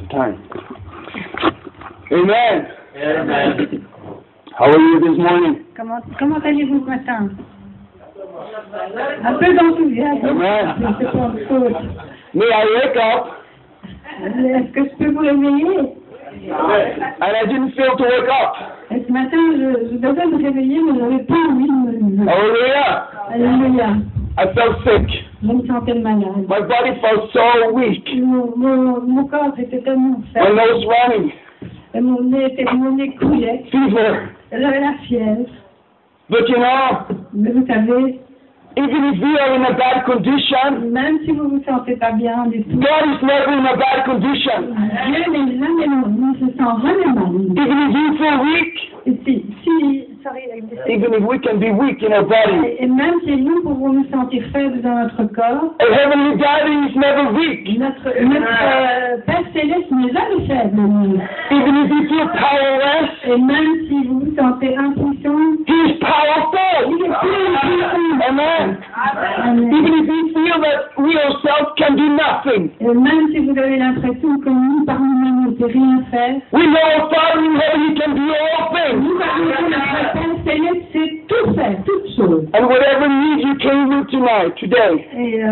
time. Amen. Amen. How are you this morning? Comment allez-vous ce matin? Un peu d'enthousiasme. Amen. C'est pas une faute. May I wake up? Est-ce que je peux vous réveiller? And I didn't feel to wake up. Et ce matin, je devais me réveiller, mais je n'avais pas envie de me réveiller. Hallelujah. Alléluia. I felt sick. Je me sentais malade. My body felt so weak. Mon corps était tellement My faible. nose running. Et mon nez coulait. Fever. J'avais la fièvre. But you know, Mais vous savez, even if we are in a bad condition, même si vous vous sentez pas bien du tout, God is never in a bad condition. Dieu n'est jamais ne se sent jamais mal. Even if you feel weak, even if we can be weak in our body, Et même si nous pouvons nous sentir faibles dans notre corps, our Heavenly Daddy is never weak. notre Père Céleste n'est jamais faible. Lui. Even if you feel powerless, Et même si vous vous sentez impuissant, He is powerful. il est puissant. Amen. Amen. Even if we feel that we ourselves can do nothing, Et même si vous avez l'impression que nous, par nous-mêmes, ne pouvons rien faire, we know our Father in heaven, He can do all things. nous savons que notre Père Céleste sait tout faire, toutes choses. And whatever need you came with tonight, today,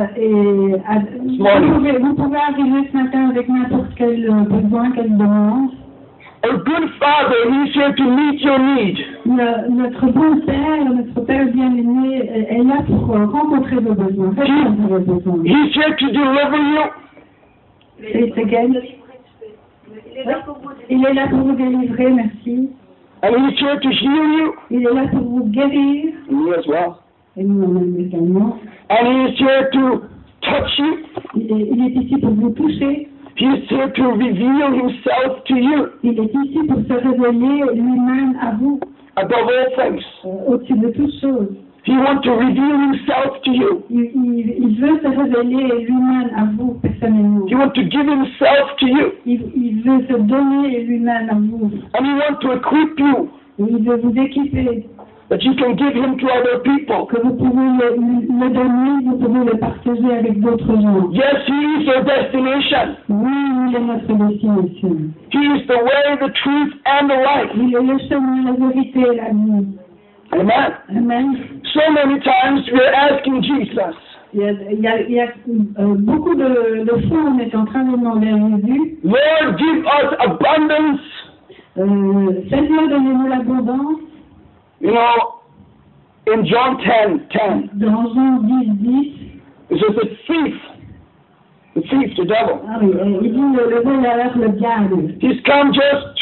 Vous pouvez arriver ce matin avec n'importe quel besoin, quelle demande. our good Father, He's here to meet your need. Notre bon Père, notre Père bien-aimé est là pour rencontrer vos besoins, répondre à vos besoins. He's here to deliver you. It's again. Il est là pour vous délivrer, merci. And He's here to heal you. Il est là pour vous guérir, Me as well. et nous-mêmes également. And He is here to touch you. Il est ici pour vous toucher. He is here to reveal Himself to you Il est ici pour se révéler lui-même à vous, above all things. au-dessus de toutes choses. He wants to reveal Himself to you. Il veut se révéler lui-même à vous personnellement. He wants to give Himself to you. Il veut se donner lui-même à vous. And He wants to equip you Il veut vous équiper, that you can give Him to other people. que vous pouvez le donner, vous pouvez le partager avec d'autres gens. Yes, He is your destination. Oui, il est notre destination. He is the way, the truth, and the life. Il est le chemin, la vérité et la vie. Amen. Amen. So many times we're asking Jesus, Il y a beaucoup de fois, on est en train de demander à Jésus, Lord, give us abundance. Seigneur, donnez-nous l'abondance. You know, in John 10:10, Dans Jean 10, it says the thief, the devil, il dit le voleur, le diable. he's come just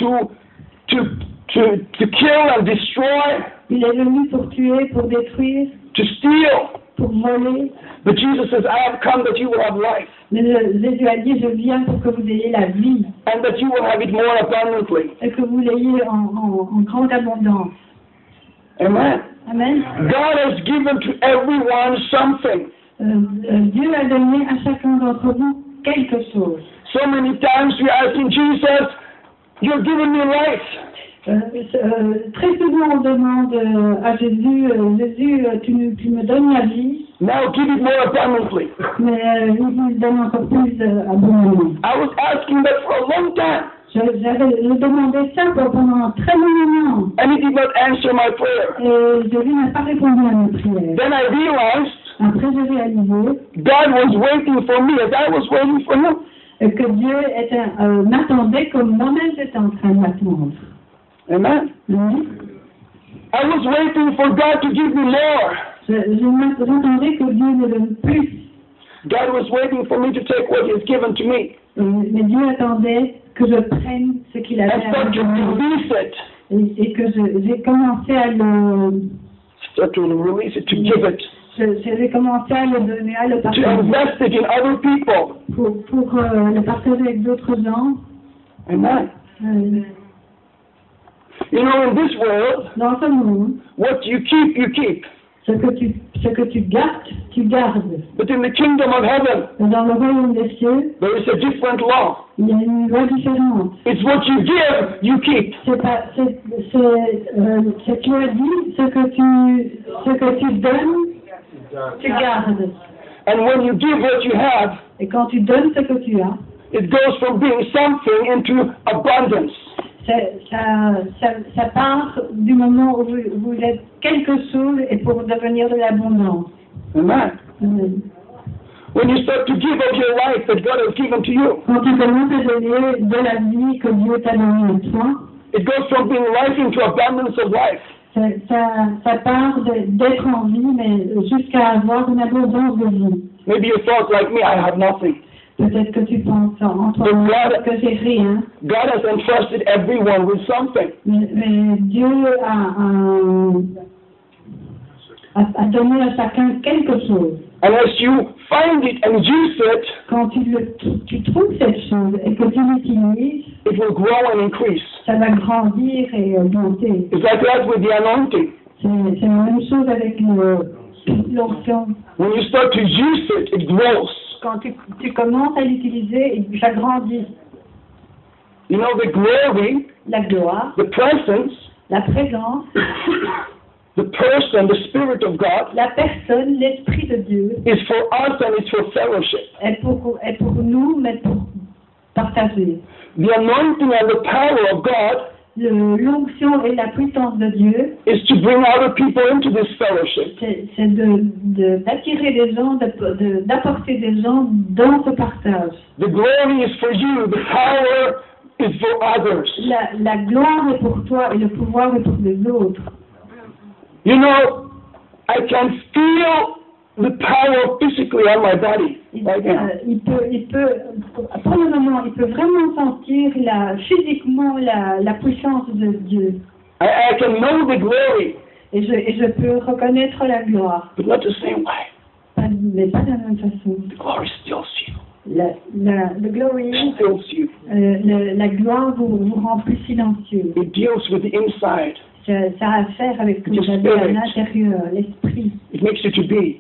to kill and destroy, Il est venu pour tuer, pour détruire, to steal. pour voler. But Jesus says, I have come that you will have life, Mais Jésus a dit, je viens pour que vous ayez la vie and that you will have it more abundantly. et que vous l'ayez en grande abondance. Amen. Amen. God has given to everyone something. Dieu a donné à chacun d'entre vous quelque chose. So many times we're asking Jesus, you're giving me life. Très souvent on demande à Jésus, Jésus, tu me donnes la vie, Now give it more abundantly. mais il vous donne encore plus abondamment. I was asking that for a long time, Je demandais ça pendant très longtemps. and He did not answer my prayer. Et Jésus n'a pas répondu à mes prières. Then I realized Après, j'ai réalisé God was waiting for me as I was waiting for Him. que Dieu m'attendait comme moi-même j'étais en train de m'attendre. Amen. Oui. I was waiting for God to give me more. J'attendais que Dieu me donne plus. God was waiting for me to take what He has given to me Mais Dieu attendait que je prenne ce qu'il avait and à start to me donner. release it. Et que j'ai commencé à le... Start to release it, to give it, J'ai commencé à le donner, à le to partager. invest it in other people. Pour le partager avec d'autres gens. Amen. You know, in this world, Dans ce monde, what you keep, you keep. ce que tu gardes, tu gardes. But in the kingdom of heaven, Dans le royaume des cieux, there is a different law. il y a une loi différente. It's what you give, you keep. Cette loi dit, ce que tu donnes, tu gardes. And when you give what you have, Et quand tu donnes ce que tu as, It goes from being something into abundance. Ça part du moment où vous êtes quelque chose et pour devenir de l'abondance. Amen. Amen. When you start to give of your life that God has given to you, Quand tu commences à donner de la vie que Dieu t'a donnée à toi, it goes from being life into abundance of life. ça part d'être en vie, mais jusqu'à avoir une abondance de vie. Maybe you thought like me, I have nothing. Peut-être que tu penses en toi que j'ai rien. God has entrusted everyone with something. Mais Dieu a donné à chacun quelque chose. And as you find it and use it, Quand tu trouves cette chose et que tu l'utilises, it will grow and increase. ça va grandir et augmenter. It's like that with the anointing. C'est la même chose avec l'onction. When you start to use it, it grows. Quand tu commences à l'utiliser, ça grandit. You know, the glory, La gloire, the presence, la présence, the person, the Spirit of God la personne, l'Esprit de Dieu is for us and it's for fellowship. est pour nous, mais pour partager. The anointing and the power of God L'onction et la puissance de Dieu, is to bring other people into this fellowship. c'est d'attirer des gens, d'apporter des gens dans ce partage. The glory is for you, the power is for others. La gloire est pour toi et le pouvoir est pour les autres. You know, I can feel the power physically on my body right now. Il peut, pour le moment, il peut vraiment sentir physiquement la puissance de Dieu. I can know the glory, Et je peux reconnaître la gloire, but not the same way. mais pas de la même façon. The glory stills you. Le glory, Stills you. la gloire vous rend plus silencieux. It deals with the inside. Ça a à faire avec ce que vous avez à l'intérieur, l'esprit. It makes you to be.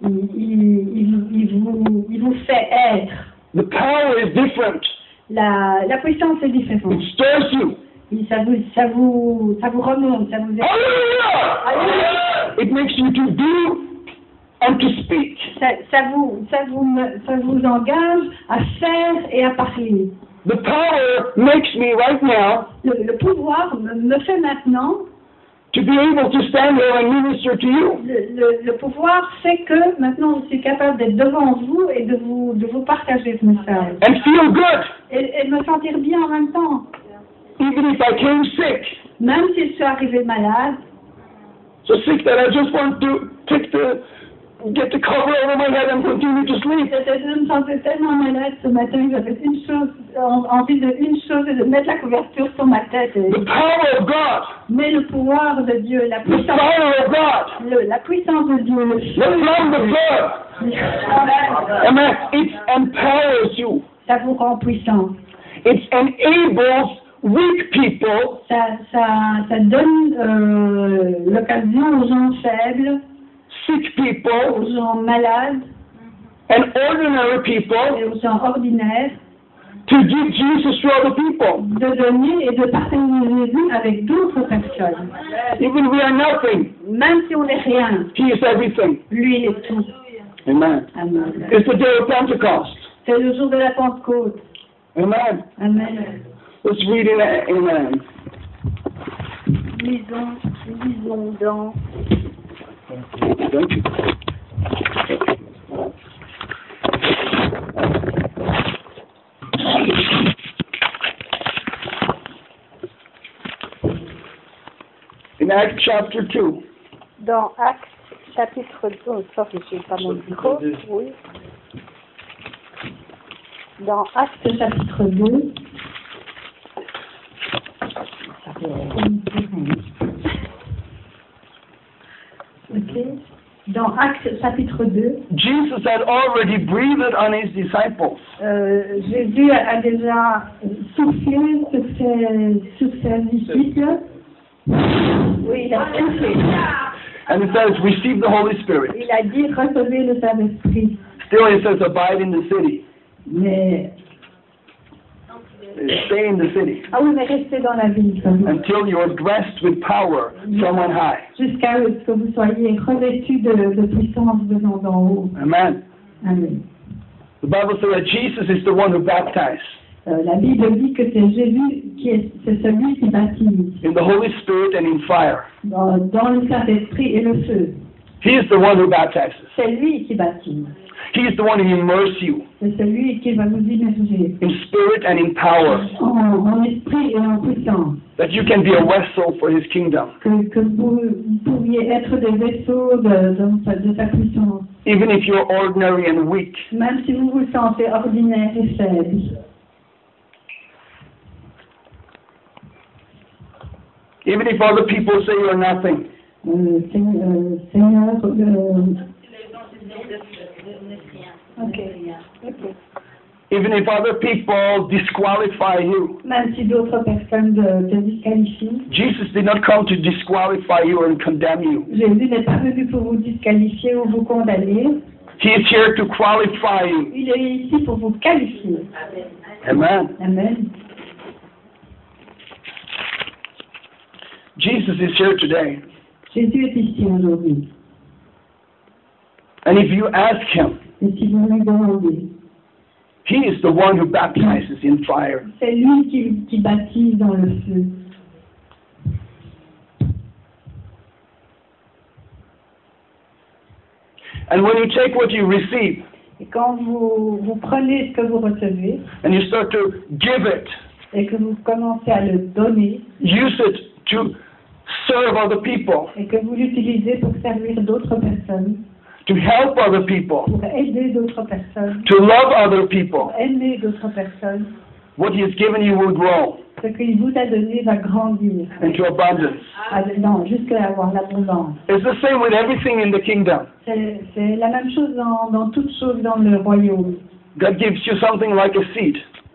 Il vous fait être. The power is different. La puissance est différente. It stirs you. Ça vous remonte, ça vous aide. Hallelujah! It makes you to do and to speak. Ça vous engage à faire et à parler. The power makes me right now Le pouvoir me fait maintenant. to be able to stand here and minister to you. Le pouvoir fait que maintenant je suis capable d'être devant vous et de vous partager ce message. And feel good. Et me sentir bien en même temps. Even if I came sick. Même si je suis arrivée malade. So sick that I just want to get the cover over my head and continue to sleep. Je me sentais tellement malade ce matin que j'avais envie d'une chose, et de mettre la couverture sur ma tête. The power of God. Mais le pouvoir de Dieu, la The puissance, fire of God. la puissance de Dieu, le The flame of God. Amen. It empowers you. ça vous rend puissant. It enables weak people Ça donne l'occasion aux gens faibles, sick people, aux gens malades and ordinary people et aux gens ordinaires to give Jesus to other people. de donner et de partager Jésus avec d'autres personnes. Even we are nothing, Même si on n'est rien, He is everything. lui il est tout. Amen. Amen. It's the day of Pentecost. C'est le jour de la Pentecôte. Amen. Amen. Let's read in Amen. Lisons dans Thank you. In Acts chapter 2. Dans Actes chapitre 2, sorry, j'ai pas mon micro, oui. Dans Actes chapitre 2. Ok. Dans Actes chapitre 2, Jesus had already breathed on his disciples. Jésus a déjà soufflé sur ses disciples. Oui, il a soufflé. And it says, receive the Holy Spirit. Il a dit, recevez le Saint-Esprit. Still it says, abide in the city. Mais, Stay in the city. ah oui, mais restez dans la ville. Until you are dressed with power from on high. Jusqu'à ce que vous soyez revêtus de puissance venant d'en haut. Amen. Amen. The Bible says that Jesus is the one who baptized La Bible dit que c'est Jésus c'est celui qui baptise in the Holy Spirit and in fire. dans le Saint-Esprit et le feu. He is the one who baptizes. C'est lui qui baptise. He is the one who immerses you C'est celui qui va vous immerger in spirit and in power, en esprit et en puissance. that you can be a vessel for His kingdom. Que vous pourriez être des vaisseaux de sa puissance. Even if you're ordinary and weak, Même si vous vous sentez ordinaire et faible. even if other people say you're nothing, Seigneur, even if other people disqualify you. même si d'autres personnes te disqualifient, Jesus did not come to disqualify you and condemn you. Jésus n'est pas venu pour vous disqualifier ou vous condamner. He is here to qualify you. Il est ici pour vous qualifier. Amen. Amen. Jesus is here today. Jésus est ici aujourd'hui. And if you ask Him, Et si vous me demandez, He is the one who baptizes in fire. c'est lui qui baptise dans le feu. And when you take what you receive Et quand vous prenez ce que vous recevez and you start to give it, et que vous commencez à le donner use it to serve other people, et que vous l'utilisez pour servir d'autres personnes, to help other people, pour aider d'autres personnes, to love other people, pour aimer d'autres personnes, what He has given you will grow ce qu'il vous a donné va grandir into abundance. jusqu'à avoir l'abondance. It's the same with everything in the kingdom. C'est la même chose dans toutes choses dans le royaume. God gives you something like a seed.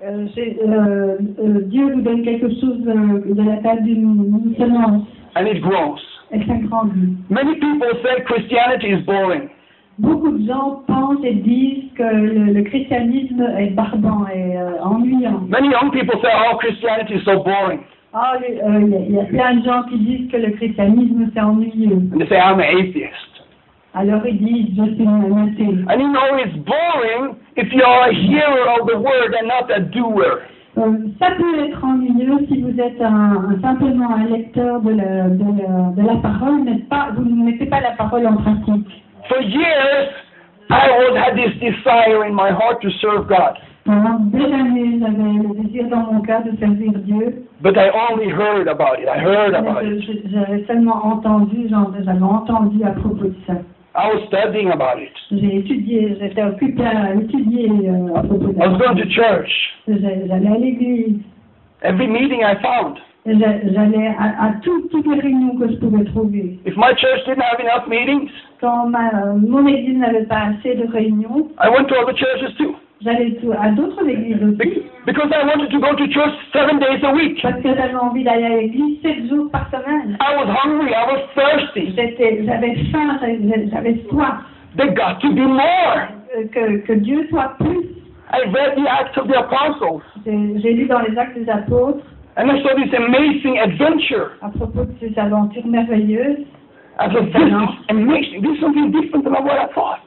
Dieu vous donne quelque chose de la taille d'une semence And it grows. et ça grandit. Many people say Christianity is boring. Beaucoup de gens pensent et disent que le christianisme est barbant et ennuyant. Many young people say, oh, Christianity is so boring. Il y a plein de gens qui disent que le christianisme c'est ennuyeux. And they say, I'm an atheist. Alors ils disent, je suis un athée. And you know it's boring if you're a hearer of the word and not a doer. Ça peut être ennuyeux si vous êtes simplement un lecteur de la parole, mais vous ne mettez pas la parole en pratique. For years, I had this desire in my heart to serve God. Pendant des années, j'avais le désir dans mon cœur de servir Dieu. But I only heard about it. I heard about it. J'avais seulement entendu, j'avais entendu à propos de ça. I was studying about it. J'ai étudié, j'étais occupée à étudier à propos de I was going to church. J'allais à l'église. Every meeting I found. J'allais à toutes les réunions que je pouvais trouver. If my church didn't have enough meetings, Quand mon église n'avait pas assez de réunions, I went to other churches too. j'allais à d'autres églises aussi. Because I wanted to go to church 7 days a week. Parce que j'avais envie d'aller à l'église 7 jours par semaine. I was hungry. I was thirsty. J'avais faim, j'avais soif. There got to be more. Que Dieu soit plus. I read the Acts of the Apostles. J'ai lu dans les Actes des Apôtres And I saw this amazing adventure. à propos de ces aventures merveilleuses. I thought, this is amazing. This is something different than what I thought.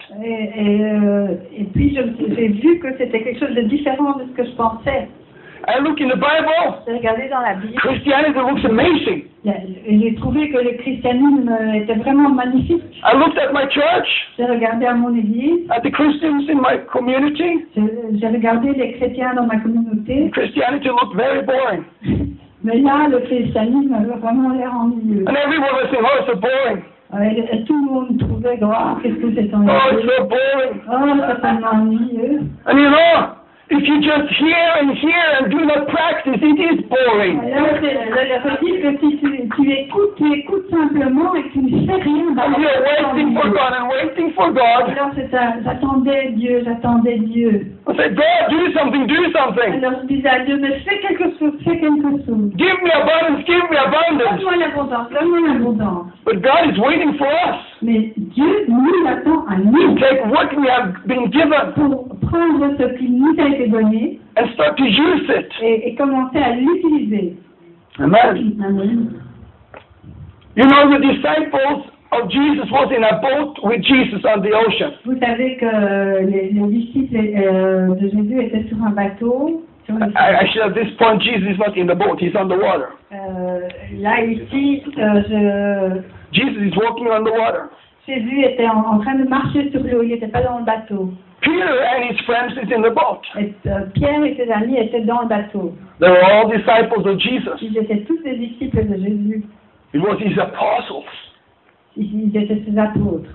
Et puis j'ai vu que c'était quelque chose de différent de ce que je pensais. I look in the Bible. J'ai regardé dans la Bible Christianity looks amazing. et j'ai trouvé que le christianisme était vraiment magnifique. I looked at my church, J'ai regardé à mon église, at the Christians in my community. j'ai regardé les chrétiens dans ma communauté, Christianity looked very boring. mais là le christianisme avait vraiment l'air ennuyeux. And everyone was saying, oh, it's so boring. Et tout le monde trouvait que qu'est-ce que c'est Oh, it's ennuyeux. so boring. Oh, c'est tellement ennuyeux. And you know, if you just hear and do not practice, it is boring. Alors, je leur dis que si tu écoutes simplement et que tu ne fais rien. And you're waiting for God and waiting for God. Alors, c'est ça, j'attendais Dieu. I said, God, do something. Alors, je disais à Dieu, mais fais quelque chose. Give me abundance. Donne-moi l'abondance. But God is waiting for us Mais Dieu nous attend à to nous take what we have been given pour prendre ce qui nous a été donné and start to use it. et commencer à l'utiliser. Amen. Amen. You know, the disciples of Jesus was in a boat with Jesus on the ocean. Vous savez que les disciples de Jésus étaient sur un bateau. Sur le... Actually, at this point, Jesus is not in the boat, he's on the water. Là, ici, Jesus is walking on the water. Jésus était en train de marcher sur l'eau, il n'était pas dans le bateau. Peter and his friends is in the boat. Et, Pierre et ses amis étaient dans le bateau. They were all disciples of Jesus. Ils étaient tous des disciples de Jésus. It was his apostles. Ils étaient ses apôtres.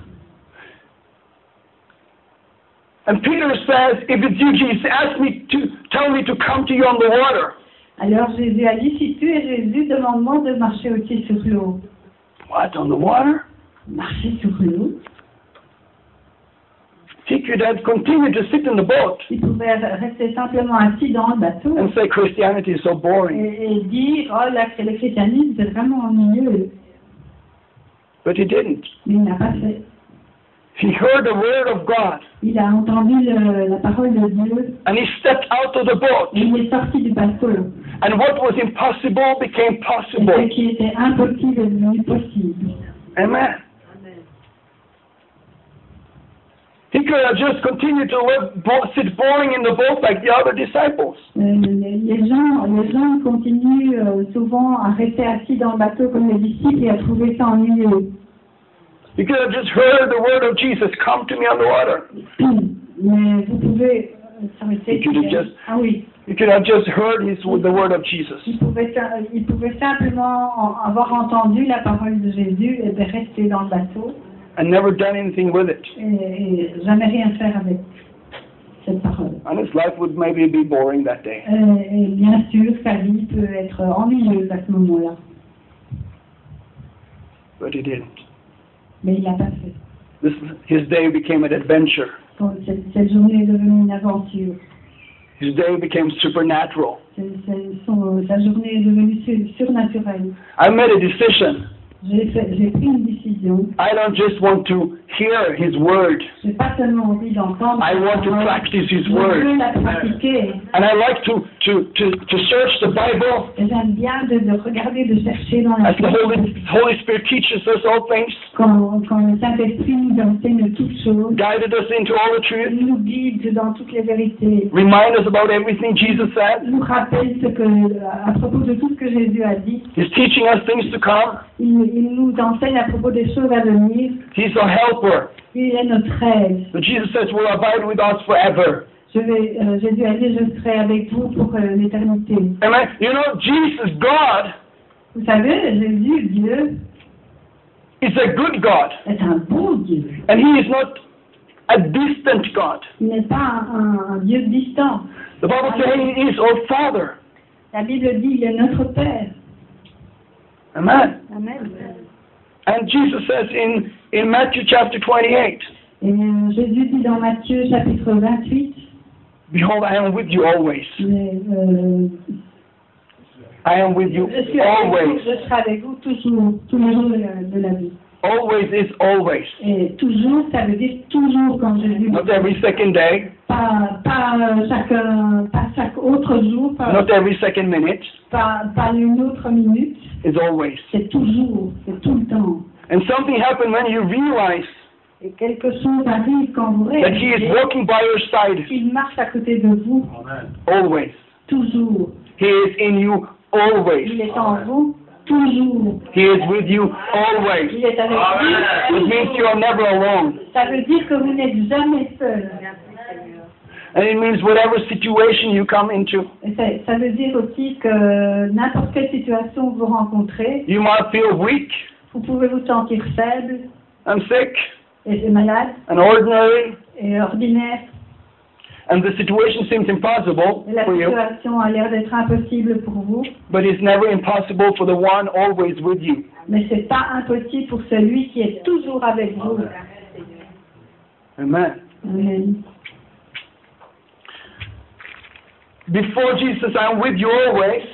And Peter says, if it's you, Jesus, tell me to come to you on the water. Alors Jésus a dit, si tu es Jésus, demande-moi de marcher aussi sur l'eau. What, on the water? Marcher sur l'eau? He could have continued to sit in the boat Il pouvait rester simplement assis dans le bateau and say Christianity is so boring. et dire, oh là, que le christianisme, c'est vraiment ennuyeux. But he didn't. Mais il n'a pas fait. He heard the word of God Il a entendu la parole de Dieu and he stepped out of the boat. et il est sorti du bateau. And what was impossible became Et possible. ce qui était impossible est devenu possible. Amen. He could have just continued to sit boring in the boat like the other disciples. Les gens continuent souvent à rester assis dans le bateau comme les disciples et à trouver ça ennuyeux. You could have just heard the word of Jesus, come to me on the water. Mais vous pouvez... Ah oui. You could have just heard the word of Jesus. Il pouvait simplement avoir entendu la parole de Jésus et de rester dans le bateau. And never done anything with it. Et jamais rien faire avec cette parole. And his life would maybe be boring that day. Et bien sûr, sa vie peut être ennuyeuse à ce moment-là. But he didn't. Mais il l'a pas fait. His day became an adventure. Cette journée est devenue une aventure. His day became supernatural. Sa journée est devenue surnaturelle. I made a decision. J'ai pris une décision. I don't just want to hear his word. J'ai pas seulement envie d'entendre. I want to practice his Je word. veux la pratiquer. And I like to search the Bible. Et j'aime bien de regarder, de chercher dans la As the Holy Spirit teaches us all things. Quand le Saint-Esprit nous enseigne toutes choses. Guided us into all the truth. Il nous guide dans toutes les vérités. Remind us about everything Jesus said. Il nous rappelle à propos de tout ce que Jésus a dit. He's teaching us things to come. Il nous enseigne à propos des choses à venir. He's a helper. Il est notre aide. But Jesus says, will abide with us forever. Jésus a dit, je serai avec vous pour l'éternité. Amen. You know, Jesus, God, Vous savez, Jésus, Dieu, is a good God. est un bon Dieu. And He is not a distant God. Il n'est pas un Dieu distant. The Bible says He is our Father. La Bible dit, il est notre Père. Amen. Amen. And Jesus says in Matthew chapter 28, Et Jésus dit dans Matthieu chapitre 28, behold, I am with you always. I am with you always. Je serai avec vous toujours, tous les jours de la vie. Always is always. Et toujours, ça veut dire toujours quand Jésus. Not every second day. Pas chaque autre jour, Not every second minute. pas une autre minute. It's always. C'est toujours, c'est tout le temps. And something happened when you realize Et quelque chose arrive quand vous that He is réalisez walking by your side qu'il marche à côté de vous, always. toujours. He is in you Il always. est en vous, toujours. He is with you always. Il est avec It vous. means you are never alone. Ça veut dire que vous n'êtes jamais seul. And it means whatever situation you come into, Et ça veut dire aussi que n'importe quelle situation vous rencontrez, you might feel weak vous pouvez vous sentir faible and sick et malade and ordinary, et ordinaire. and the situation seems impossible Et la for you, situation a l'air d'être impossible pour vous, but it's never impossible for the one always with you. mais c'est pas impossible pour celui qui est toujours avec vous. Amen. Amen. Before Jesus, I'm with you always,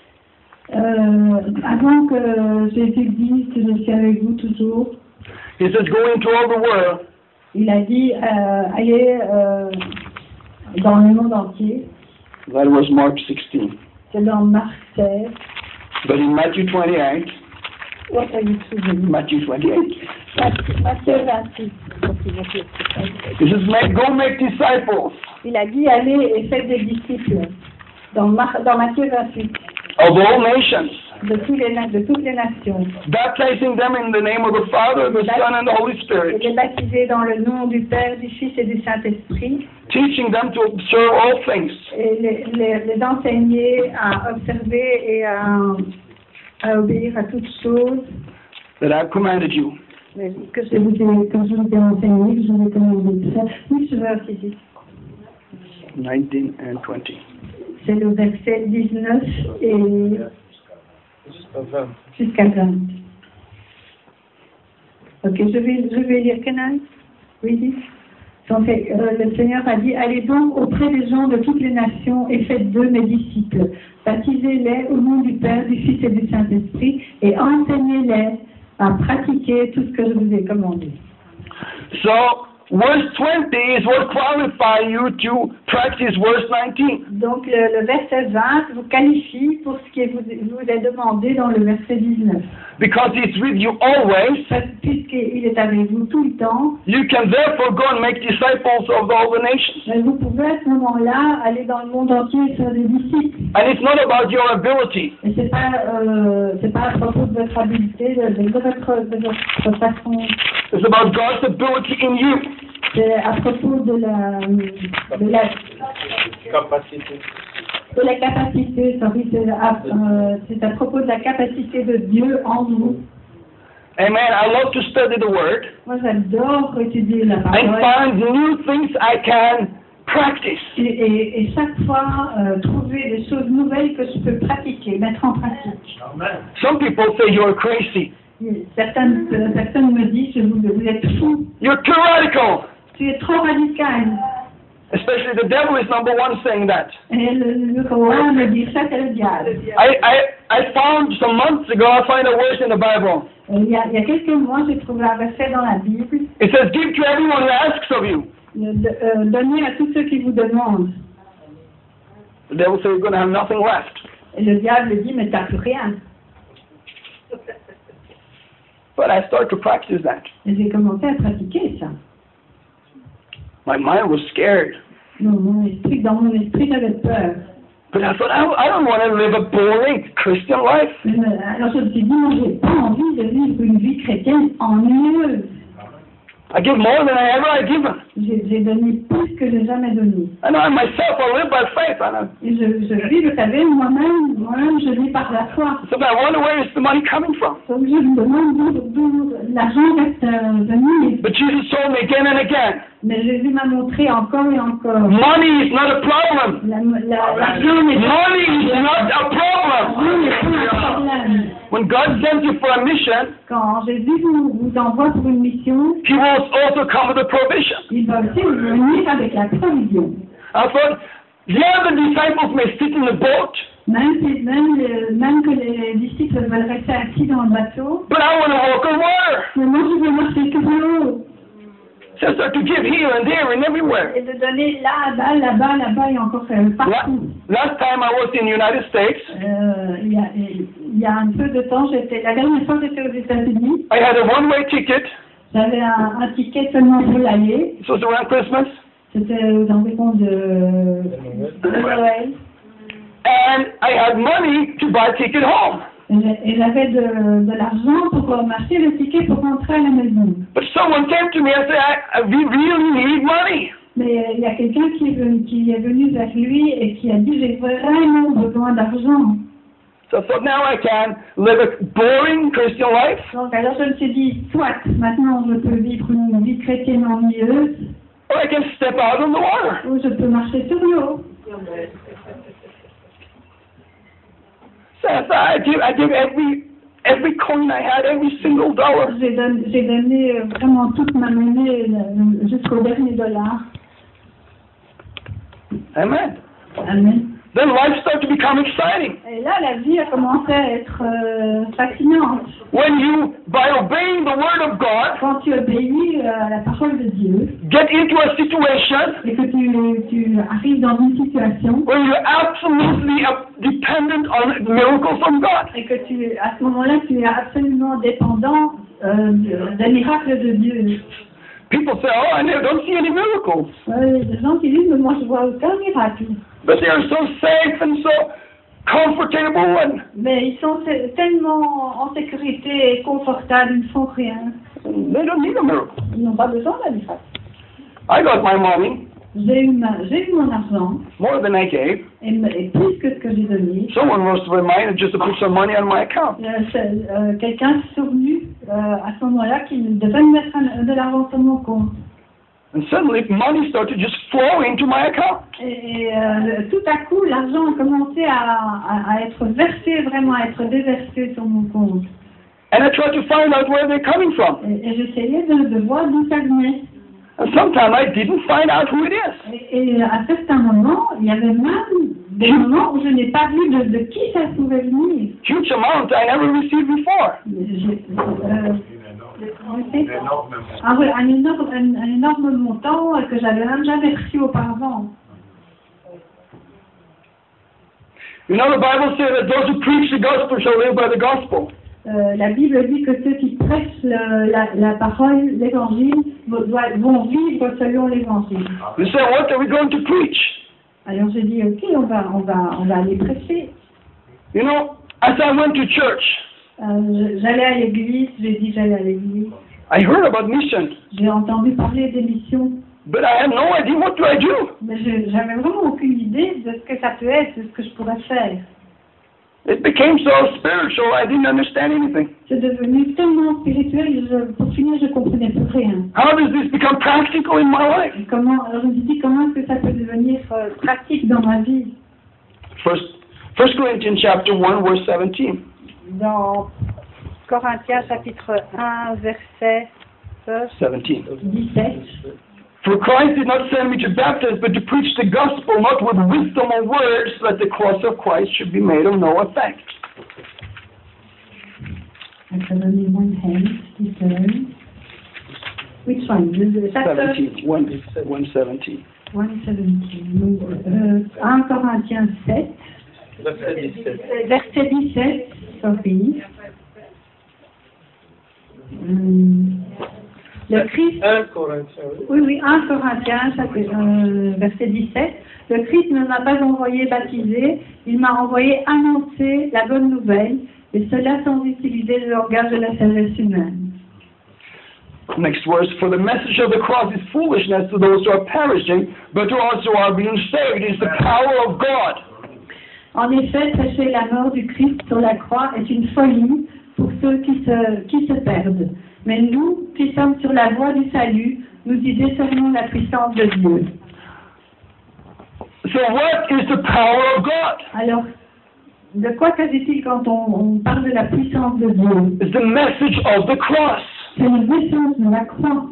Avant que Jésus dise que je suis avec vous toujours, He says, go into all the world il a dit allez dans le monde entier. That was Mark 16. C'est dans Marc 16. But in Matthew 28, What are you choosing? Matthew 28, Matthieu 28. He says, go make disciples Il a dit allez et faites des disciples. Dans Matthieu 28. of all nations, De toutes les nations. baptizing them in the name of the Father, the Son, and the Holy Et Spirit, les baptiser dans le nom du Père, du Fils et du Saint-Esprit. teaching them to observe all things Et les enseigner à observer et à obéir à toutes choses that I've commanded you. que je vous ai enseigné, que je vous ai commandé de faire. Oui, je veux aussi. 19 and 20. C'est le verset 19 et jusqu'à 20. Ok, je vais lire Kenan. Oui. Donc, le Seigneur a dit, allez donc auprès des gens de toutes les nations et faites d'eux mes disciples. Baptisez-les au nom du Père, du Fils et du Saint-Esprit et enseignez-les à pratiquer tout ce que je vous ai commandé. So, verse 20 is what qualifies you to practice verse 19. Donc le verset 20 vous qualifie pour ce qui vous est demandé dans le verset 19. Because it's with you always, Puisqu'il est avec vous tout le temps, you can therefore go and make disciples of all the nations. vous pouvez à ce moment-là aller dans le monde entier et faire des disciples. And it's not about your ability. Et c'est pas à propos de votre habileté, de votre façon. It's about God's ability in you. C'est à propos de la Capacité. c'est à propos de la capacité de Dieu en nous. Amen. I love to study the Word Moi, j'adore étudier la and parole. find new things I can practice. Et chaque fois, trouver des choses nouvelles que je peux pratiquer, mettre en pratique. Some people say you're crazy. Certaines personnes me disent, vous êtes fou, You're too radical. tu es trop radical. Especially the devil is number one saying that. Et le Coran me dit, ça c'est le diable. I found some months ago, I find a verse in the Bible. Il y a quelques mois, j'ai trouvé un verset dans la Bible, It says, give to everyone who asks of you. donnez à tous ceux qui vous demandent. The devil says you're going to have nothing left. Et le diable dit, mais t'as plus rien. But I started to practice that. Et j'ai commencé à pratiquer ça. My mind was scared. Dans mon esprit, j'avais peur. But I thought, I don't want to live a boring Christian life. Alors je me suis dit, moi, j'ai pas envie de vivre une vie chrétienne ennuyeuse. I give more than I ever given. J'ai donné plus que j'ai jamais donné. I know I myself, I live by faith. I know. Et je vis, vous savez, moi-même, je vis par la foi. So I wonder where is the money coming from? Donc je me demande d'où l'argent reste venu. But Jesus told me again and again, Mais Jésus m'a montré encore et encore. money is not a problem. L'argent n'est Money is not a problem. pas un problème. When God sends you for a mission, Quand Jésus vous envoie pour une mission, He will also come with a provision. il va aussi vous venir avec la provision. I thought, yeah, the disciples may sit in the boat, Même que les disciples veulent rester assis dans le bateau, but I want to walk on water. mais moi je veux marcher sur l'eau. So I start to give here and there and everywhere. Et de donner là-bas et encore partout. Last time I was in the United States, Il y a un peu de temps, la dernière fois que j'étais aux États-Unis, I had a one-way ticket. j'avais un ticket seulement pour l'aller. It was around Christmas. C'était aux environs de Noël. And I had money to buy a ticket home. Et j'avais de l'argent pour m'acheter le ticket pour rentrer à la maison. But someone came to me and said, we really need money. Mais il y a quelqu'un qui est venu vers lui et qui a dit, j'ai vraiment besoin d'argent. So I thought, now I can live a boring Christian life, Donc alors je me suis dit, soit maintenant je peux vivre une vie chrétienne ennuyeuse, or I can step out on the water. ou je peux marcher sur l'eau. So I give every coin I had, every single dollar. J'ai donné vraiment toute ma monnaie jusqu'au dernier dollar. Amen. Amen. then life starts to become exciting. Et là, la vie a commencé à être fascinante. When you, by obeying the word of God, Quand tu obéis à la parole de Dieu get into a situation et que tu arrives dans une situation where you're absolutely dependent on miracles from God. et que à ce moment-là, tu es absolument dépendant des miracles de Dieu. People say, oh, I don't see any miracles. Des gens qui disent, mais moi je vois aucun miracle. But they are so safe and so comfortable. And Mais ils sont tellement en sécurité et confortables, ils ne font rien. they don't need a miracle. Ils n'ont pas besoin d'un miracle. I got my money, J'ai eu mon argent, more than I gave. et plus que ce que j'ai donné. Someone must remind me just to put some money on my account. Quelqu'un s'est souvenu à ce moment-là qu'il devait me mettre de l'argent sur mon compte. And suddenly money started just flowing into my account. Et tout à coup, l'argent a commencé à être versé, vraiment à être déversé sur mon compte. And I tried to find out where they're coming from. Et j'essayais de voir d'où ça venait. And sometimes I didn't find out who it is. Et à certains moments, il y avait même des moments où je n'ai pas vu de qui ça pouvait venir. Huge amount I never received before. Ah oui, un énorme montant que j'avais même jamais reçu auparavant. You know, the Bible says that those who preach the gospel shall live by the gospel. La Bible dit que ceux qui prêchent la parole, l'évangile, vont vivre selon l'évangile. You say, what are we going to preach? Alors j'ai dit, ok, on va aller prêcher. You know, as I went to church, J'allais à l'église, j'ai dit j'allais à l'église. I heard about mission, J'ai entendu parler des missions, but I had no idea what do I do. mais j'avais vraiment aucune idée de ce que ça peut être, de ce que je pourrais faire. It became so spiritual, I didn't understand anything. C'est devenu tellement spirituel, pour finir, je comprenais plus rien. How does this become practical in my life? Et alors je me dis, comment est-ce que ça peut devenir pratique dans ma vie? First Corinthians chapter 1, verse 17. Dans Corinthiens chapitre 1, verset 17. For Christ did not send me to baptize, but to preach the gospel, not with wisdom or words, that the cross of Christ should be made of no effect. I can only one hand discern. Which one? 17. 1:17. 1:17. 1 Corinthiens 7. Verset 17. Sophie. Le Christ. 1 Corinthiens. Oui, 1 Corinthiens, verset 17. Le Christ ne m'a pas envoyé baptiser, il m'a envoyé annoncer la bonne nouvelle, et cela sans utiliser le langage de la sagesse humaine. Next verse, for the message of the cross is foolishness to those who are perishing, but to us who are being saved is the power of God. En effet, sachez, la mort du Christ sur la croix est une folie pour ceux qui se perdent. Mais nous, qui sommes sur la voie du salut, nous y décernons la puissance de Dieu. So what is the power of God? Alors, de quoi s'agit-il quand on parle de la puissance de Dieu? It's the message of the cross. C'est le message de la croix.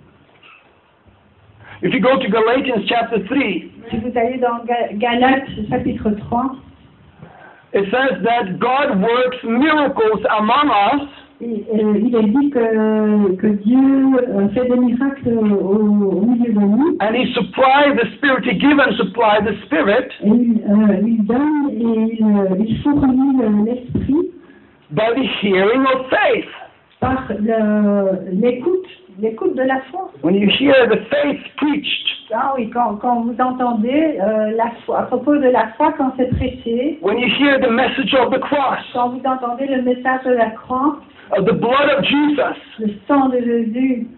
If you go to Galatians chapter 3, Si vous allez dans Galates chapitre 3, it says that God works miracles among us. il est dit que Dieu fait des miracles au milieu de nous. And He supplies the Spirit, He gives and supplies the Spirit Et il donne et il fournit l'esprit by the hearing of faith. par l'écoute de la foi. When you hear the faith preached, Ah oui, quand vous entendez la foi, à propos de la foi quand c'est prêché, when you hear the message of the cross, quand vous entendez le message de la croix, of the blood of Jesus. le sang de Jésus.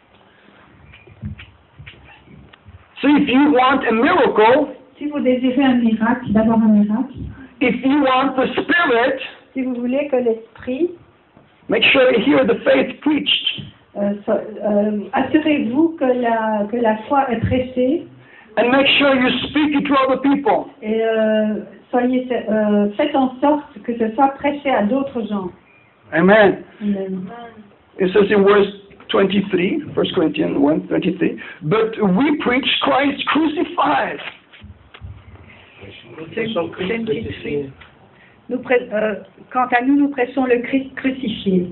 So if you want a miracle, Si vous désirez un miracle, d'avoir un miracle, if you want the Spirit, si vous voulez que l'esprit, make sure you hear the faith preached. assurez-vous que la foi est prêchée And make sure you speak it to other people. et faites en sorte que ce soit prêché à d'autres gens. Amen. Amen. It says in verse 23, 1 Corinthians 1:23, but we preach Christ crucified. Quant à nous, nous prêchons le Christ crucifié.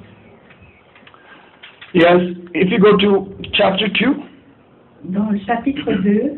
Yes, if you go to chapter 2, Dans le chapitre 2,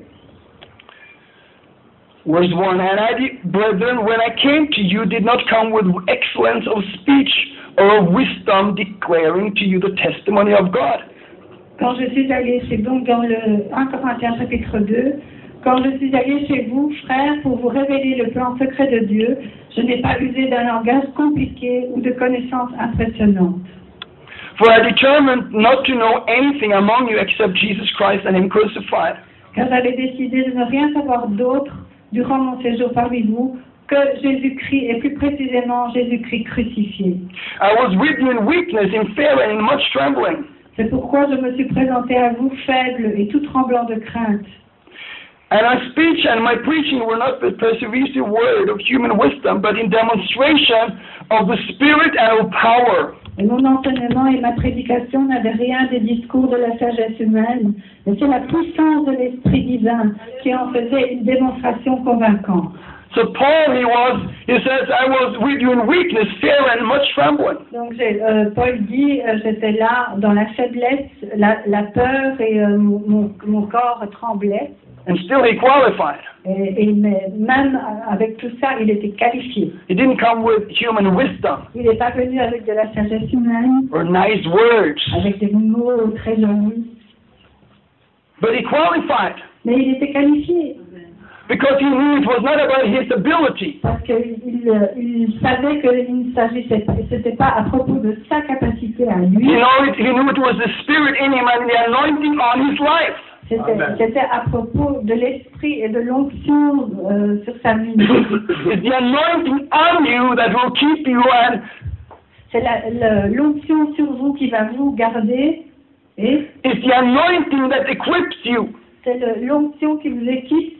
verse 1, and I, brethren, when I came to you, did not come with excellence of speech or of wisdom, declaring to you the testimony of God. quand je suis allé, c'est donc dans le 1 Corinthiens chapitre 2, quand je suis allé chez vous, frères, pour vous révéler le plan secret de Dieu, je n'ai pas usé d'un langage compliqué ou de connaissances impressionnantes. For I determined not to know anything among you except Jesus Christ and Him crucified. Car j'avais décidé de ne rien savoir d'autre durant mon séjour parmi vous que Jésus-Christ, et plus précisément Jésus-Christ crucifié. I was with you in weakness, in fear, and in much trembling. C'est pourquoi je me suis présenté à vous faible et tout tremblant de crainte. And my speech and my preaching were not the persuasive word of human wisdom, but in demonstration of the Spirit and of power. Et mon enseignement et ma prédication n'avaient rien des discours de la sagesse humaine, mais c'est la puissance de l'Esprit divin qui en faisait une démonstration convaincante. So Paul, he says, I was with you in weakness, fear, and much trembling. Donc Paul dit, j'étais là dans la faiblesse, la peur et mon corps tremblait. And still he qualified. Mais même avec tout ça, il était qualifié. He didn't come with human wisdom Il n'est pas venu avec de la sagesse humaine, or nice words, avec des mots très jolis, but he qualified mais il était qualifié because he knew it was not about his ability. parce qu'il savait qu'il ne s'agissait pas, c'était pas à propos de sa capacité à lui. He knew it was the Spirit in him and the anointing on his life. C'était à propos de l'esprit et de l'onction sur sa vie. It's the anointing on you that will keep you, and C'est l'onction sur vous qui va vous garder, et it's the anointing that equips you c'est l'onction qui vous équipe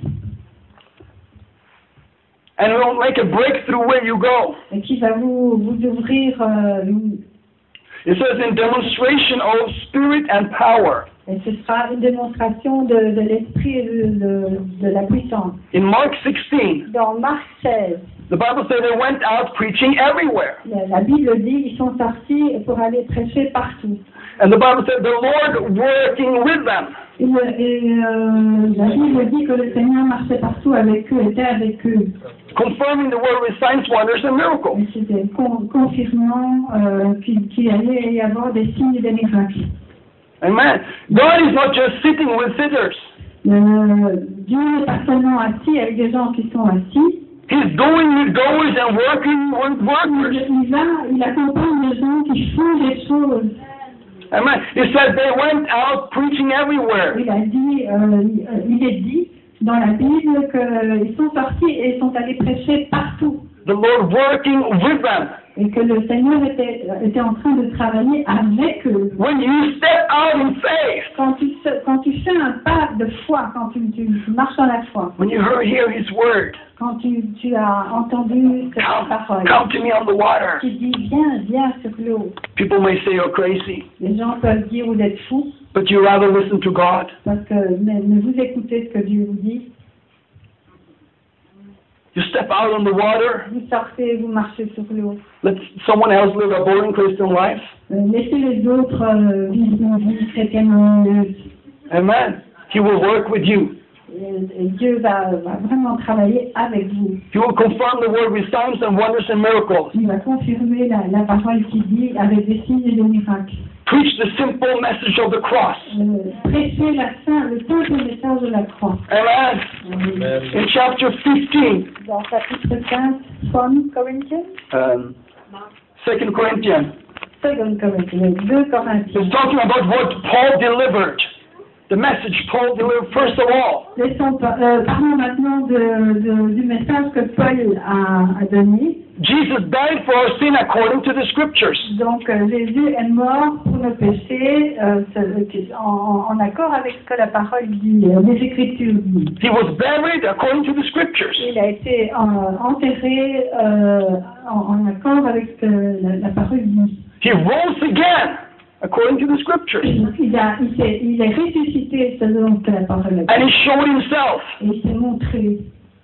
and will make a breakthrough where you go. et qui va vous ouvrir. It says in demonstration of Spirit and power. Et ce sera une démonstration de l'esprit et de la puissance. In Mark 16, Dans Marc 16, the Bible says they went out preaching everywhere. la Bible dit ils sont sortis pour aller prêcher partout. And the Bible said the Lord working with them. Et la Bible dit que le Seigneur marchait partout avec eux, était avec eux. Confirming the word with signs, wonders, and miracles. Et c'était confirmant qu'il allait y avoir des signes et des miracles. Amen. God is not just sitting with sitters. Dieu n'est pas seulement assis avec des gens qui sont assis. He's going with goers and working with workers. Il accompagne des gens qui font des choses. Amen. It says they went out preaching everywhere. Il est dit dans la Bible qu'ils sont sortis et sont allés prêcher partout. The Lord working with them. Et que le Seigneur était en train de travailler avec eux. When you step out in faith, Quand tu fais un pas de foi, quand tu marches dans la foi, when you hear His word, quand tu as entendu cette parole, come to me on the water. tu dis viens sur l'eau. People may say you're crazy, Les gens peuvent dire vous êtes fous, but you rather listen to God. parce que mais vous écoutez ce que Dieu vous dit. You step out on the water, Vous sortez, vous marchez sur l'eau. let someone else live a boring Christian life. Laissez les autres vivre une vie chrétienne ennuyeuse. Amen. He will work with you. Et Dieu va vraiment travailler avec vous. He will confirm the word with signs and wonders and miracles. Il va confirmer la parole qui dit avec des signes et des miracles. Preach the simple message of the cross. Prêcher le simple message de la croix. Amen. In chapter 15, Dans chapitre 15, 1 Corinthians, 2 Corinthians, 2 Corinthians, 2 Corinthiens. it's talking about what Paul delivered. The message Paul delivered first of all. Parlons maintenant du message que Paul a donné. Jesus died for our sin according to the scriptures. Donc Jésus est mort pour nos péchés en accord avec ce que la parole dit, les Écritures disent. He was buried according to the scriptures. Il a été enterré en accord avec ce que la parole dit. He rose again according to the scriptures. Il est ressuscité selon ce que la parole dit. And he showed himself. Et il s'est montré.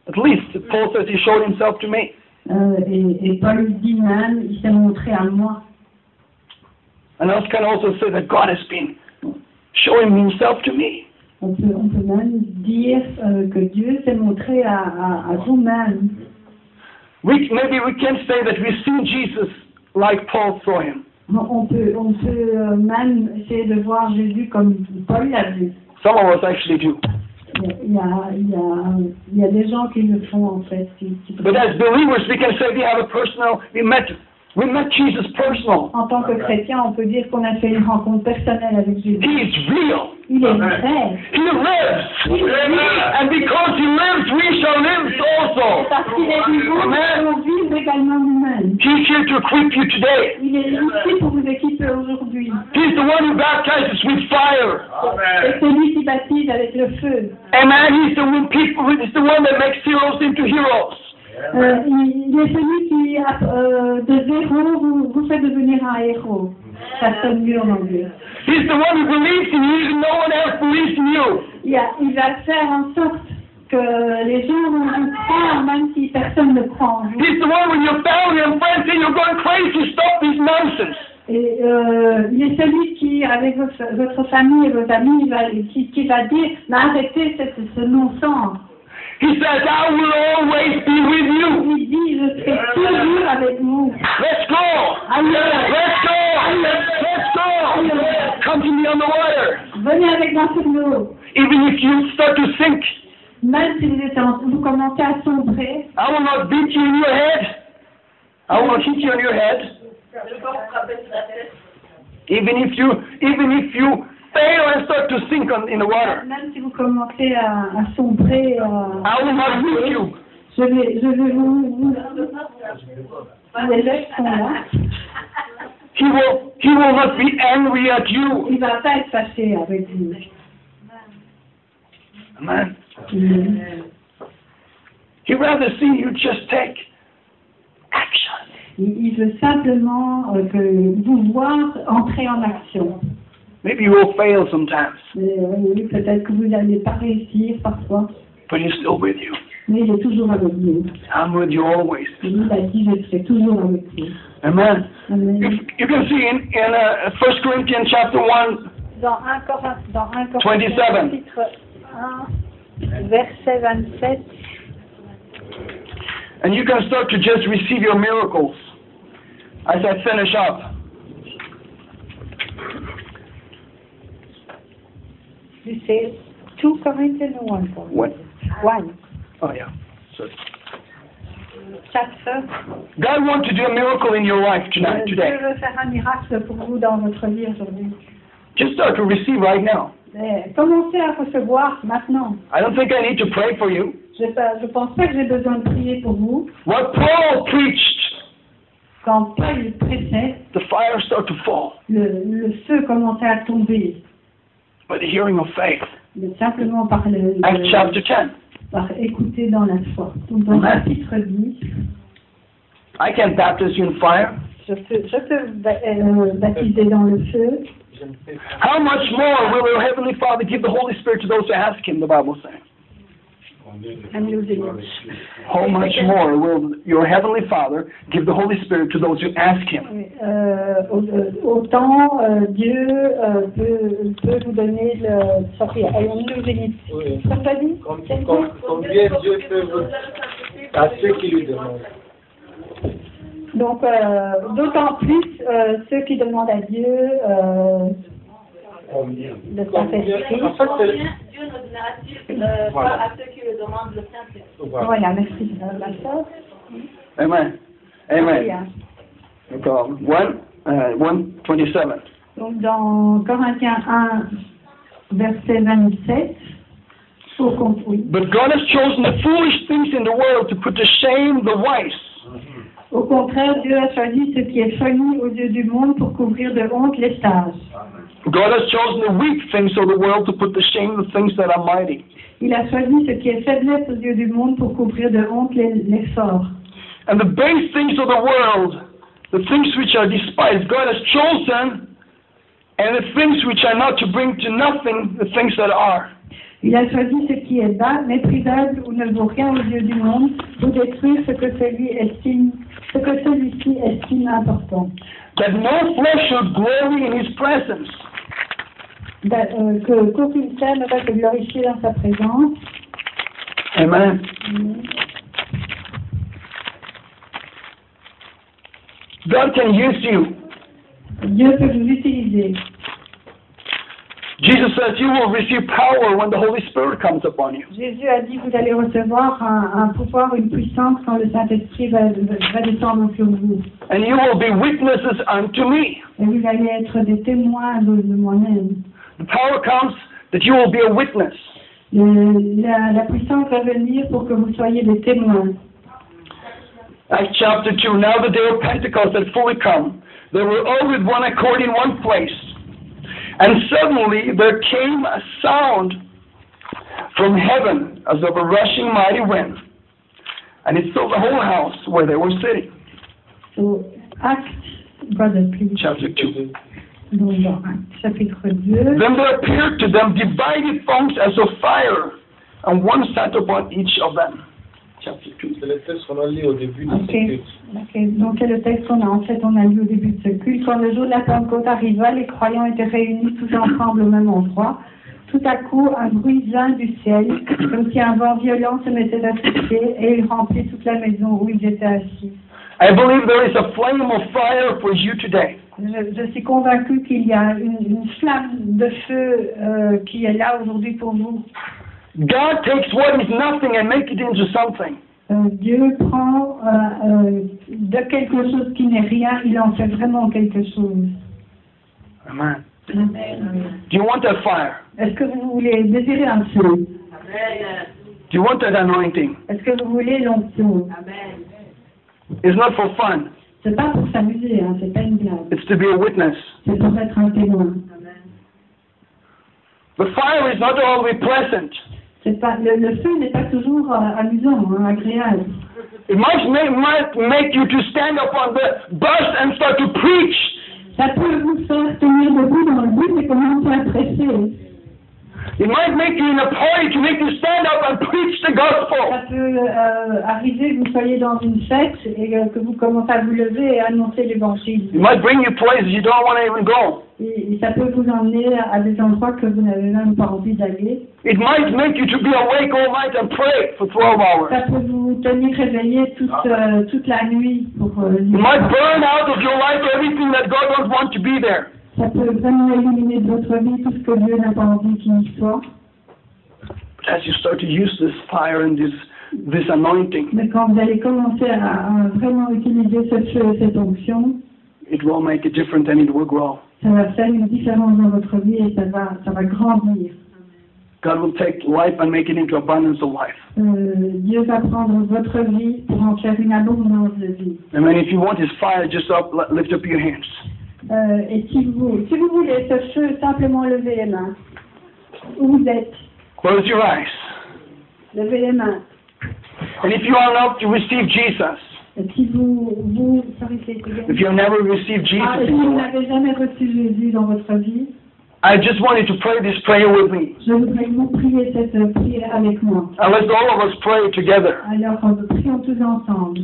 At least Paul says he showed himself to me. Et Paul dit même, il s'est montré à moi. And else can also say that God has been showing himself to me. On peut même dire que Dieu s'est montré à vous-même. Maybe we can say that we've seen Jesus like Paul saw him. On peut même essayer de voir Jésus comme Paul l'a vu. Some of us actually do. Il y a des gens qui le font en fait. But as believers, we can say we met Jesus personal. En tant que chrétien, on peut dire qu'on a fait une rencontre personnelle avec Jésus. He is real. Il est vrai. He lives. And because he lives, we shall live also. Parce qu'il est vivant, nous allons vivre également nous-mêmes. He's here to equip you today. Il est ici pour vous équiper aujourd'hui. He's the one who baptizes with fire. Et c'est lui qui baptise avec le feu. Amen. He's the one that makes heroes into heroes. Il est celui qui, de zéro, vous fait devenir un héros. Ça sonne mieux en anglais. He's the one who believes in you and no one else believes in you. Il va faire en sorte que les gens vont vous croire même si personne ne croit en vous. He's the one when your family and friends say you're going crazy, stop this nonsense. Et il est celui qui, avec votre famille et vos amis, qui va dire, mais arrêtez ce non-sens. He says, I will always be with you. Il dit, je serai toujours avec vous. Let's go. Let's go. Let's go. Come to me on the water. Venez avec moi sur l'eau. Even if you start to sink, même si vous commencez à sombrer, I will not beat you in your head. I will not hit you on your head. Even if you fail and start to sink in the water, même si vous commencez à sombrer, I will not hit you. je vais vous les legs sont là. He will not be angry at you. Il va pas être fâché avec vous. Amen. He'd rather see you just take action. Il veut simplement que vous voir entrer en action. Maybe you will fail sometimes. Oui, peut-être que vous n'allez pas réussir parfois. But he's still with you. Mais il est toujours avec vous. I'm with you always. Il a dit, je serai toujours avec vous. Amen. Amen. You can see in 1 Corinthians chapter 1, Dans 1 Corinthiens 27. chapitre 1, verset 27. And you can start to just receive your miracles as I finish up. You say 2 Corinthians or 1 Corinthians? What? 1. Oh, yeah. Sorry. Chapter. God wants to do a miracle in your life Dieu today. veut faire un miracle pour vous dans votre vie aujourd'hui. Just start to receive right now. Commencez à recevoir maintenant. I don't think I need to pray for you. Je pense pas que j'ai besoin de prier pour vous. What Paul preached, Quand Paul prêchait, the fire started to fall le feu commençait à tomber. by the hearing of faith. Mais simplement par Acts chapter 10. par écouter dans la foi. Donc dans le Amen. chapitre 10, I can't baptize you in fire. je peux baptiser dans le feu. How much more will your Heavenly Father give the Holy Spirit to those who ask Him, the Bible says. I'm losing it. How much more will your Heavenly Father give the Holy Spirit to those who ask Him? Autant Dieu peut vous donner le... Sorry, I'm losing it. Oui. Ça t'a dit? Combien Dieu peut vous... à ceux qui lui demandent. Donc, d'autant plus ceux qui demandent à Dieu le Saint-Esprit. En fait, c'est... Dieu ne donnera-t-il pas à ceux qui le demandent le Saint-Esprit? Voilà, merci. Ma sœur. Amen. Amen. Bien. No problem. 1:27. Donc, dans Corinthiens 1, verset 27, au compte, oui. But God has chosen the foolish things in the world to put to shame the wise. Au contraire, Dieu a choisi ce qui est folie aux yeux du monde pour couvrir de honte les sages. God has chosen the weak things of the world to put to shame the things that are mighty. Il a choisi ce qui est faiblesse aux yeux du monde pour couvrir de honte les forts. And the base things of the world, the things which are despised, God has chosen, and the things which are not to bring to nothing, the things that are. Il a choisi ce qui est bas, méprisable ou ne vaut rien aux yeux du monde pour détruire ce que celui-ci estime important. That no flesh should glory in his presence. Qu'aucune chair ne va se glorifier dans sa présence. Amen. God can use you. Dieu peut vous utiliser. Jesus says you will receive power when the Holy Spirit comes upon you. Jésus a dit que vous allez recevoir un pouvoir, une puissance quand le Saint-Esprit va descendre sur vous. And you will be witnesses unto me. Et vous allez être des témoins de moi-même. The power comes that you will be a witness. La puissance va venir pour que vous soyez des témoins. Acts chapter 2, now the day of Pentecost had fully come. They were all with one accord in one place. And suddenly there came a sound from heaven as of a rushing mighty wind. And it filled the whole house where they were sitting. So, Acts, brother, please. Chapter 2. Donc, dans Actes, chapitre 2. Then there appeared to them divided tongues as of fire, and one sat upon each of them. Chapter 2. C'est le texte qu'on a lu au début de ce culte. Donc c'est le texte qu'on a lu au début de ce culte. Quand le jour de la Pentecôte arriva, les croyants étaient réunis tous ensemble au même endroit. Tout à coup, un bruit vint du ciel, comme si un vent violent se mettait à souffler, et il remplit toute la maison où ils étaient assis. I believe there is a flame of fire for you today. Je suis convaincue qu'il y a une flamme de feu qui est là aujourd'hui pour vous. God takes what is nothing and makes it into something. Dieu prend de quelque chose qui n'est rien, il en fait vraiment quelque chose. Amen. Amen. Do you want that fire? Est-ce que vous voulez désirer un feu? Do you want that anointing? Est-ce que vous voulez l'onction? It's not for fun. C'est pas pour s'amuser, hein, c'est pas une blague. It's to be a witness. C'est pour être un témoin. The fire is not always pleasant. C'est pas, le feu n'est pas toujours amusant, hein, agréable. It might make you to stand up on the bus and start to preach. Ça peut vous faire tenir debout dans le bus et commencer à prêcher. It might make you in a party to make you stand up and preach the gospel. Ça peut arriver que vous soyez dans une fête et que vous commencez à vous lever et annoncer l'évangile. It might bring you places you don't want to even go. Et ça peut vous emmener à des endroits que vous n'avez même pas envie d'aller. It might make you to be awake all night and pray for 12 hours. Ça peut vous tenir réveillé toute la nuit pour It might burn out of your life everything that God doesn't want to be there. Ça peut vraiment éliminer de votre vie tout ce que Dieu n'a pas envie qu'il y soit. But as you start to use this fire and this anointing, Mais quand vous allez commencer à vraiment utiliser ce feu et cette onction, it will make a difference and it will grow. ça va faire une différence dans votre vie et ça va grandir. God will take life and make it into abundance of life. Dieu va prendre votre vie pour en faire une abondance de vie. I mean, if you want His fire, just lift up your hands. Et si vous voulez ce feu, simplement levez les mains. Où vous êtes, Close your eyes. levez les mains. And if you are not to receive Jesus, Et si vous if you have never received si Jesus in vous your life, n'avez jamais reçu Jésus dans votre vie, I just want you to pray this prayer with me. je voudrais que vous priez cette prière avec moi. And let's all of us pray together. Alors, prions tous ensemble.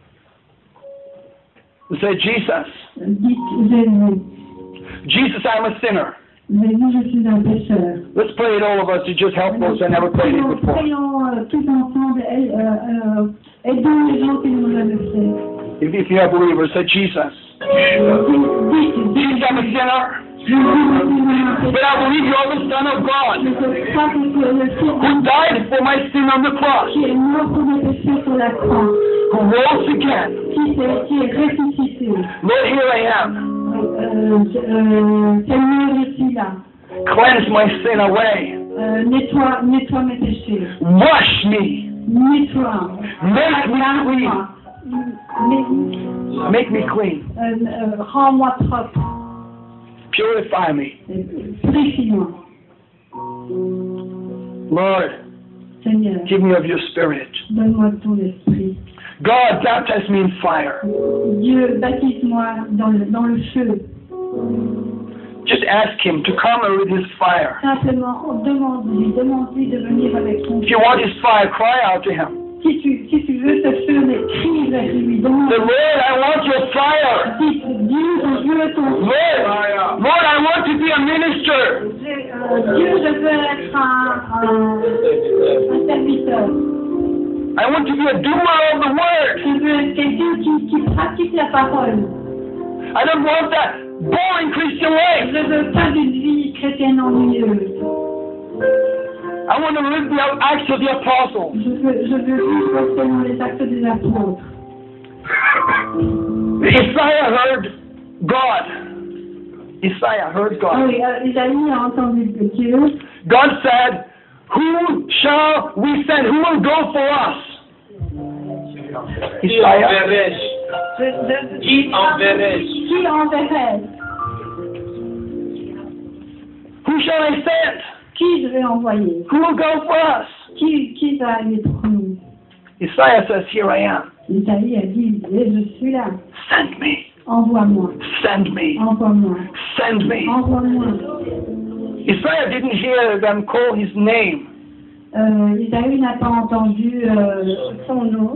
Say, Jesus, Dites Jésus, Jesus, I'm a sinner. Jésus, je suis un pécheur. Let's pray it all of us to just help those that never prayed it before. Prions tous ensemble, aidons les gens qui nous ont jamais fait. If you are believers, say, Jesus. Jesus, I'm a sinner. But I believe you are the Son of God who died for my sin on the cross, qui est mort pour mes péchés sur la croix, who rose again. qui est ressuscité. Lord, here I am. Seigneur, je suis là. Cleanse my sin away. Nettoie mes péchés. Wash me. Nettoie. Make me clean. Lave-moi. Make me clean. Rends-moi propre. Purify me. Purifie-moi. Lord, Seigneur, give me of your spirit. donne-moi de ton esprit. God, baptize me in fire. Dieu, baptise-moi dans le feu. Just ask him to come with his fire. Simplement, demande-lui de venir avec son If you want his fire, cry out to him. Si tu veux ce feu, mais crie vers lui. Demande. Say, Lord, I want your fire. Dieu, je veux ton feu. Lord, I want to be a minister. Dieu, je veux être un serviteur. I want to be a doer of the word. Je veux être quelqu'un qui pratique la parole. I don't want that boring Christian life. Je veux pas d'une vie chrétienne ennuyeuse. I want to live the Acts of the Apostles. Je veux vivre selon les actes des apôtres. Isaiah heard God. Isaiah heard Ah God. oui, Isaïe a entendu Dieu. God said, who shall we send? Who will go for us? Qui Isaiah. enverrai-je? Qui enverrai-je? Qui enverrai? Who shall I send? Qui je vais envoyer? Who will go for us? Qui va aller pour nous? Isaiah says, here I am. Isaïe a dit, je suis là. Send me. Envoie-moi. Send me. Envoie-moi. Send me. Envoie-moi. Isaiah didn't hear them call his name. Isaïe n'a pas entendu son nom.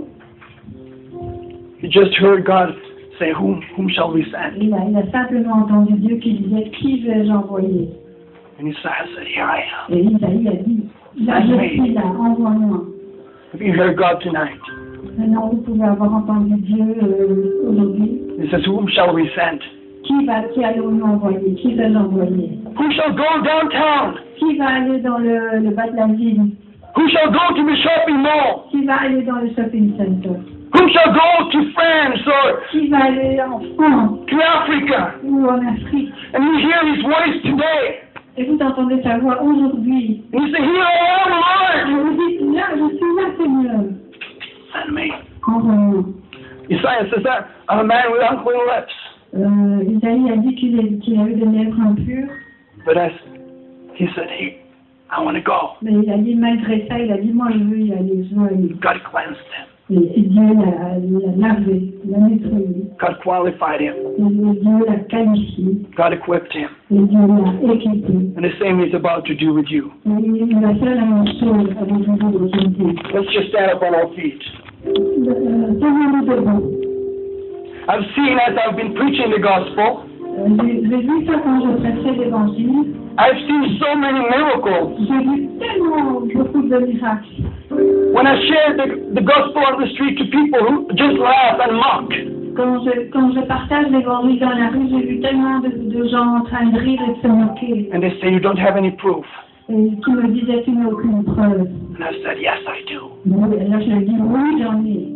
He just heard God say, whom shall we send? Il a simplement entendu Dieu qui disait, qui vais-je envoyer? And Isaiah said, here I am. Et Isaïe a dit, là je suis là, envoie-moi. Have you heard God tonight? Maintenant, vous pouvez avoir entendu Dieu aujourd'hui. He says, whom shall we send? Qui allons-nous envoyer? Qui vais-je envoyer? Who shall go downtown? Qui va aller dans le bas de la ville? Who shall go to the shopping mall? Qui va aller dans le shopping center? Who shall go to France or Qui va aller en France to Africa? ou en Afrique? And you hear his voice today. Et vous entendez sa voix aujourd'hui. And you say, here I am, Et Lord. vous dites, là, je suis là, Seigneur. Send me. Envoie-moi. Isaiah says that I'm a man with unclean lips. Isaïe a dit qu'il a eu des lèvres impures. But he said, hey, I want to go. Mais il a dit, malgré ça, il a dit, moi je veux y aller, je veux aller. God cleansed him. Et Dieu l'a lavé, l'a nettoyé. God qualified him. Et Dieu l'a qualifié. God equipped him. Et Dieu l'a équipé. And the same he's about to do with you. Et il va faire la même chose avec vous aujourd'hui. Let's just stand up on our feet. Tenez-nous debout. I've seen as I've been preaching the gospel, J'ai vu ça quand je prêchais l'évangile. I've seen so many miracles. J'ai vu tellement beaucoup de miracles. When I shared the gospel on the street to people who just laugh and mock, Quand je partage l'évangile dans la rue, j'ai vu tellement de gens en train de rire et de se moquer. and they say, you don't have any proof. Et qui me disaient, tu n'as aucune preuve. And I said, yes, I do. Et alors je lui ai dit, oui, j'en ai.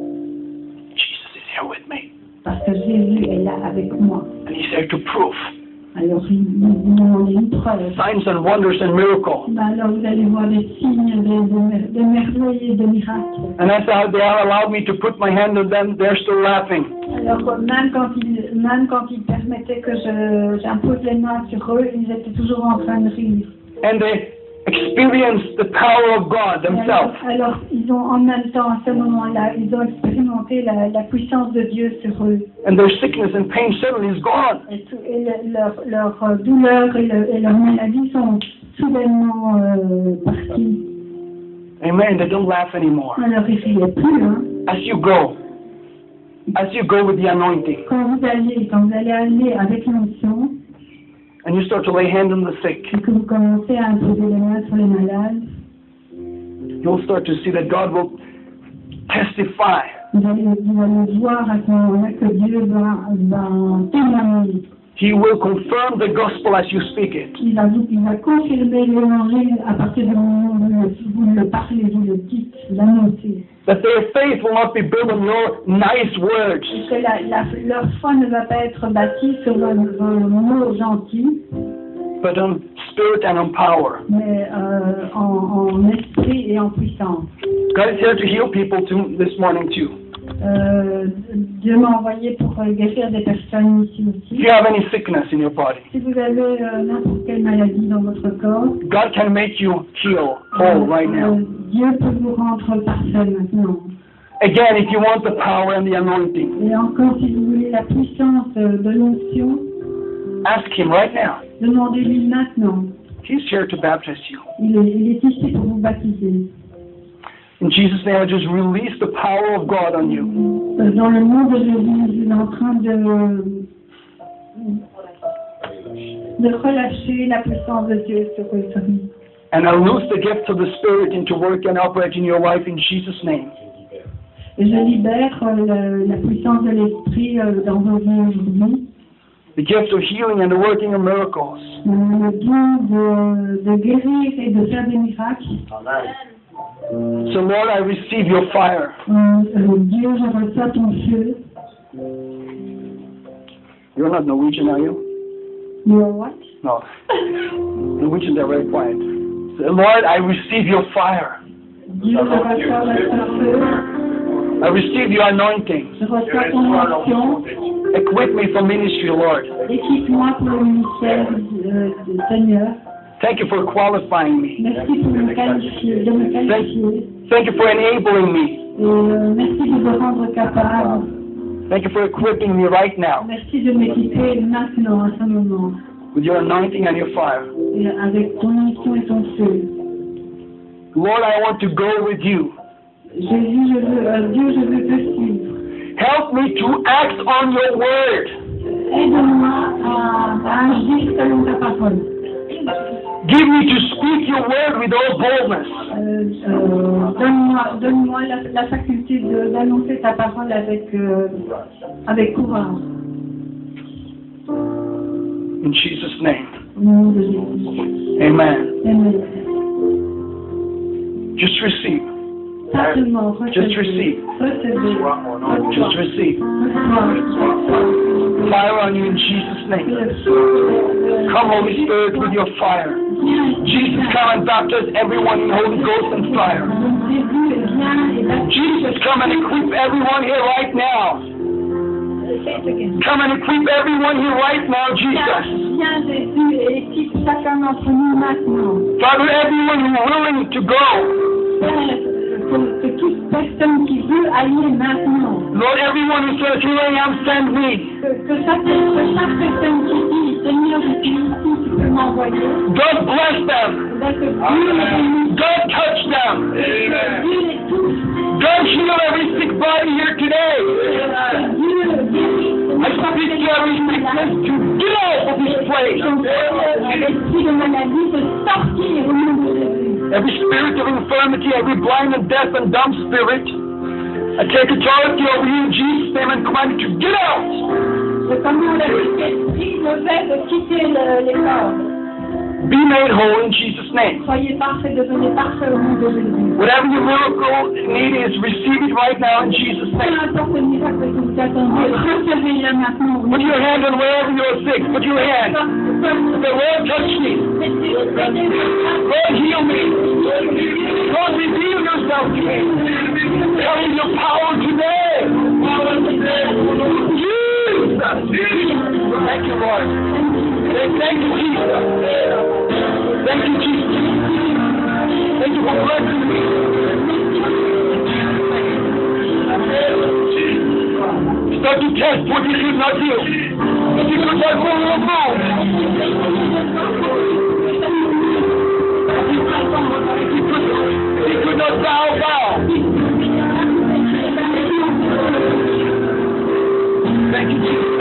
Jesus is here with me. Parce que Jésus est là avec moi. And he's here to prove Alors il m'a demandé une preuve. signs and wonders and miracles. Alors vous allez voir des signes, des merveilles et des miracles. And as they have allowed me to put my hand on them, they're still laughing. Alors même quand ils permettaient que j'impose les mains sur eux, ils étaient toujours en train de rire. And they experienced the power of God themselves. Alors ils ont en même temps à ce moment-là, ils ont expérimenté la puissance de Dieu sur eux. And their sickness and pain suddenly is gone. Et leur douleur et leur maladie sont soudainement parties. Amen. They don't laugh anymore. Alors ils ne riaient plus. Hein. As you go with the anointing, Quand vous allez aller avec l'onction, and you start to lay hands on the sick, et que vous commencez à imposer les mains sur les malades, you'll start to see that God will testify. vous allez voir à ce moment-là que Dieu va témoigner. He will confirm the gospel as you speak it. Il va confirmer l'évangile à partir du moment où vous le parlez, vous le dites, vous l'annoncez. That their faith will not be built on your nice words, Et que leur foi ne va pas être bâtie sur vos mots gentils, but on spirit and on power. mais en esprit et en puissance. God is here to heal people this morning too. Dieu m'a envoyé pour guérir des personnes ici If aussi. you have any sickness in your body, Si vous avez n'importe quelle maladie dans votre corps, God can make you heal whole right now. Dieu peut vous rendre parfait maintenant. Again, if you want the power and the anointing, Et encore, si vous voulez la puissance de l'onction, Ask Him right now. Demandez-lui maintenant. He's here to baptize you. Il est ici pour vous baptiser. In Jesus' name, I just release the power of God on you. Dans le nom de Jésus, il est en train de relâcher la puissance de Dieu sur lui. And I loose the gift of the Spirit into work and operate in your life in Jesus' name. Et je libère la puissance de l'Esprit dans vos vies aujourd'hui. The gift of healing and the working of miracles. Le don de guérir et de faire des miracles. So Lord, I receive your fire. Dieu, je reçois ton feu. You're not Norwegian, are you? You are what? No. Norwegians are very quiet. So, Lord, I receive your fire. Dieu, je reçois votre feu. I receive your anointing. Je reçois ton onction. Equip me for ministry, Lord. Équipe-moi pour le ministère du Seigneur. Thank you for qualifying me. Merci pour me qualifier, de me qualifier. Thank you for enabling me. Et merci de me rendre capable. Thank you for equipping me right now Merci de m'équiper maintenant, à ce moment, with your anointing and your fire. et avec ton onction et ton feu. Lord, I want to go with you. Jésus, Dieu, je veux te suivre. Help me to act on your word. Aide-moi à agir selon ta parole. Give me to speak your word with all boldness. Donne-moi la faculté d'annoncer ta parole avec courage. In Jesus' name. Au nom de Jésus. Amen. Amen. Just receive. Simplement, Just receive. recevez. Just receive. Fire on you in Jesus' name. Come, Holy Spirit, with your fire. Jesus, come and baptize everyone in Holy Ghost and fire. Jesus, come and equip everyone here right now. Come and equip everyone here right now, Jesus. Viens Jésus et équipe chacun d'entre nous maintenant. Father, everyone who's willing to go. Que toute personne qui veut aller maintenant. Lord, everyone who says, here I am, send me. Que chaque personne qui dit, Seigneur, je suis ici, tu peux m'envoyer. God bless them. God touch them. God heal every sick body here today. I speak to every sickness to get out of this place. Every spirit of infirmity, every blind and deaf and dumb spirit, I take authority over you in Jesus' name and command you to get out. Be made whole in Jesus' name. Soyez parfaits, devenez parfaits au nom de Jésus. Whatever your miracle need is, receive it right now in Jesus' Peu name. importe le miracle que vous attendez, recevez-le maintenant. Put your hand on wherever you're sick. Put your hand. Say, Lord, touch me. Lord, heal me. Lord, reveal yourself to me. Tell me your power today. Jesus. Thank you, Lord. Thank you, Jesus. Thank you, Jesus. Thank you for blessing me. Start to test what you could not do. What you could not remove. You could not bow. Thank you, Jesus.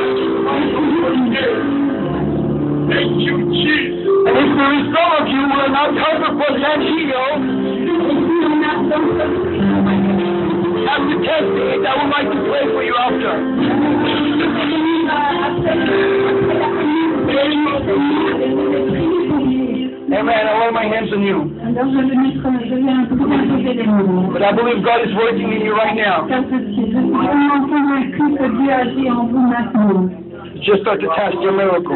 Thank you, Jesus. And if there is some of you who are not 100% healed, after testing it, I would like to pray for you after. Amen. I lay my hands on you. But I believe God is working in you right now. Just start to test your miracle.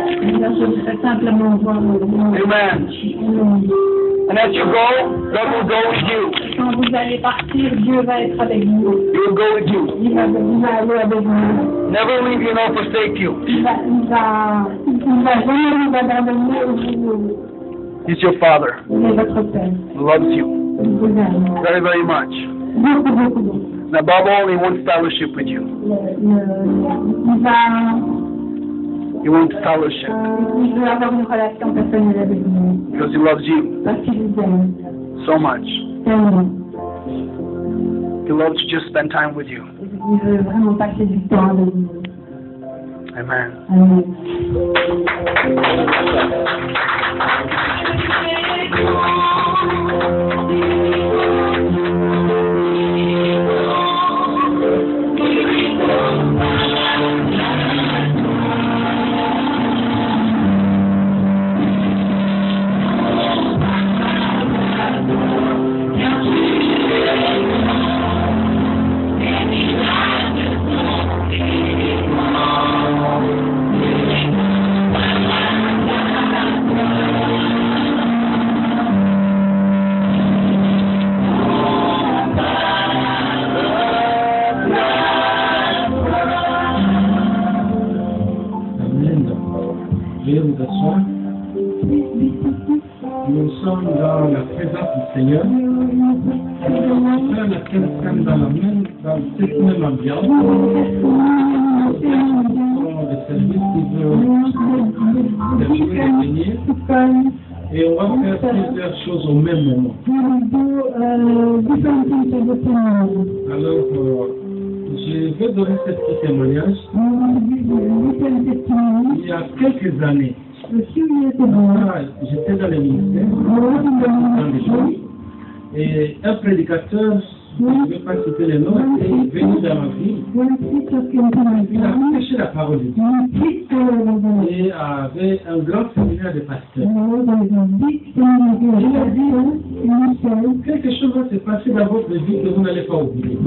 Amen. And as you go, God will go with you. Quand vous allez partir, Dieu va être avec vous. He will go with you. Il va aller avec vous. Never leave you nor forsake you. Il va jamais vous abandonner. He's your Father. Il est votre Père. He loves you Il vous aime. very, very much. Beaucoup. And above all, He wants fellowship with you. Il va He wants fellowship Il veut avoir une relation personnelle avec vous. because He loves you Parce qu'il vous aime so much. tellement. He loves to just spend time with you. Il veut vraiment passer du temps avec vous. Amen. Amen. Veuillez vous asseoir. Nous sommes dans la présence du Seigneur. Frère et sœurs sommes dans cette même ambiance. Le service qui veut venir. Et on va faire plusieurs choses au même moment. Alors, je vais donner ce petit témoignage. Il y a quelques années, j'étais dans les ministères, dans les jours, et un prédicateur, je ne vais pas citer les noms, est venu dans ma vie. Il a prêché la parole de Dieu et avait un grand séminaire de pasteurs. Il a dit, quelque chose va se passer dans votre vie que vous n'allez pas oublier.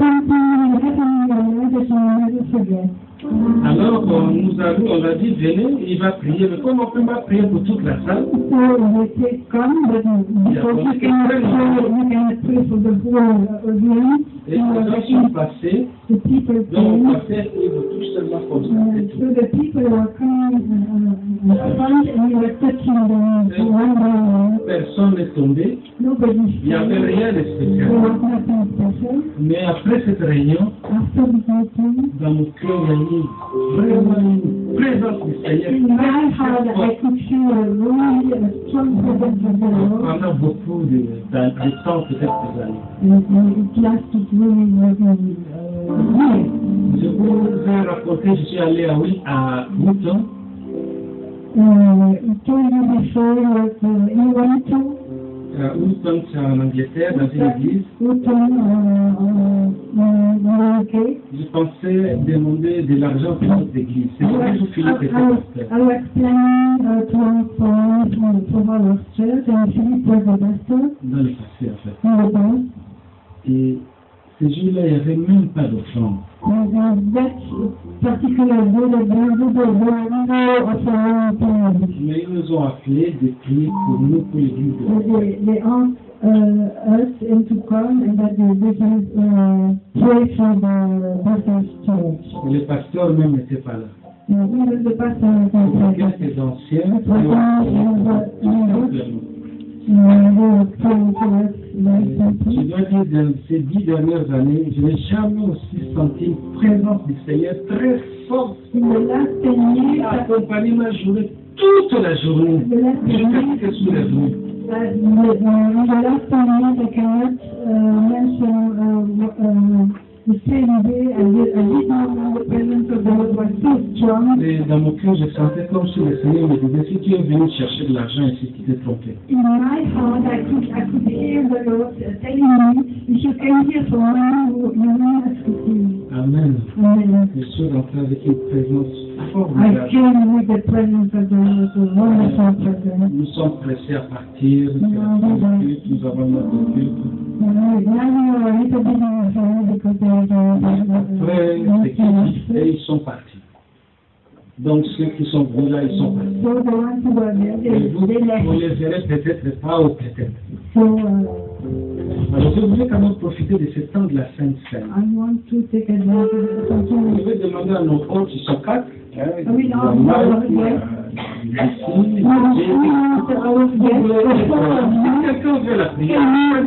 Alors, on a dit, venez, il va prier. Mais comme on ne peut pas prier pour toute la salle, et les gens sont passés, donc on passait et vous touche seulement comme ça, c'est tout. Personne n'est tombé, il n'y avait rien de spécial. Mais après cette réunion, dans mon cœur, il y a eu vraiment une présence du Seigneur. Pendant beaucoup de temps, peut-être des années. Je vous ai raconté, je suis allé à Mouton. Houston, c'est en Angleterre, dans une église. Je pensais demander de l'argent pour notre église. C'est pour ça que Philippe était pasteur. Dans le passé, en fait. Et ce jour-là, il n'y avait même pas d'offrande. Mais ils nous ont appelés de prier pour nous, pour l'église. Et le pasteur même n'était pas là. Quelques anciens je dois dire, dans ces 10 dernières années, je n'ai jamais aussi senti une présence du Seigneur très forte. Il a accompagné ma journée, toute la journée. Je suis sous les roues. Et dans mon cœur, je sentais comme si le Seigneur me disait, si tu es venu chercher de l'argent ici, tu t'es trompé. Amen. Je suis rentré avec une présence formidable. Nous sommes pressés à partir. Nous avons notre culte. Après, c'est qui et ils sont partis. Donc ceux qui sont venus là, ils sont partis. Et vous les verrez peut-être pas ou peut-être. Alors je voulais quand même profiter de ce temps de la Sainte Seine. Je vais demander à nos hôtes, ils sont 4. Quelqu'un veut la prière,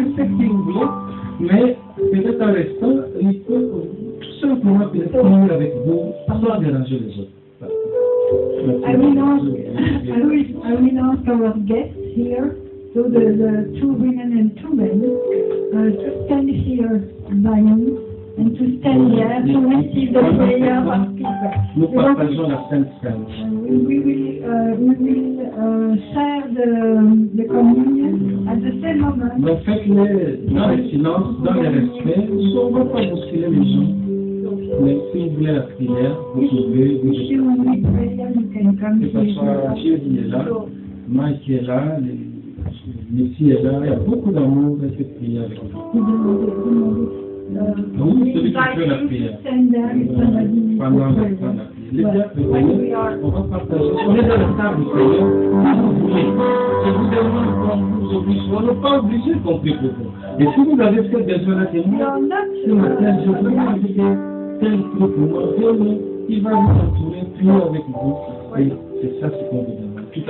mais peut-être en restant, il peut tout simplement prier avec vous sans déranger les autres. I will ask our guests here, so the two women and two men, to stand here by me and to stand there to receive the prayer of people. Nous partageons la Sainte Seine. We will share the communion at the same moment. Donc faites-le dans le silence, dans le respect. On ne va pas bousculer les gens. Mais si vous voulez la prière, vous pouvez. If you want to pray, you can come Que ce soit Thierry est là, Mike est là, Messi est là. Il y a beaucoup d'amour et de prier avec nous. Oui, celui qui fait la prière. Pendant la prière. Les diacres, on va partager. On est dans le table du Seigneur. Si vous voulez. Je vous demande qu'on vous oblige. On n'est pas obligé qu'on prie pour vous. Et si vous avez fait besoin d'un témoin, ce matin, je veux inviter tel que pour moi. Venez, il va vous entourer, prier avec vous. Et c'est ça ce qu'on vous demande.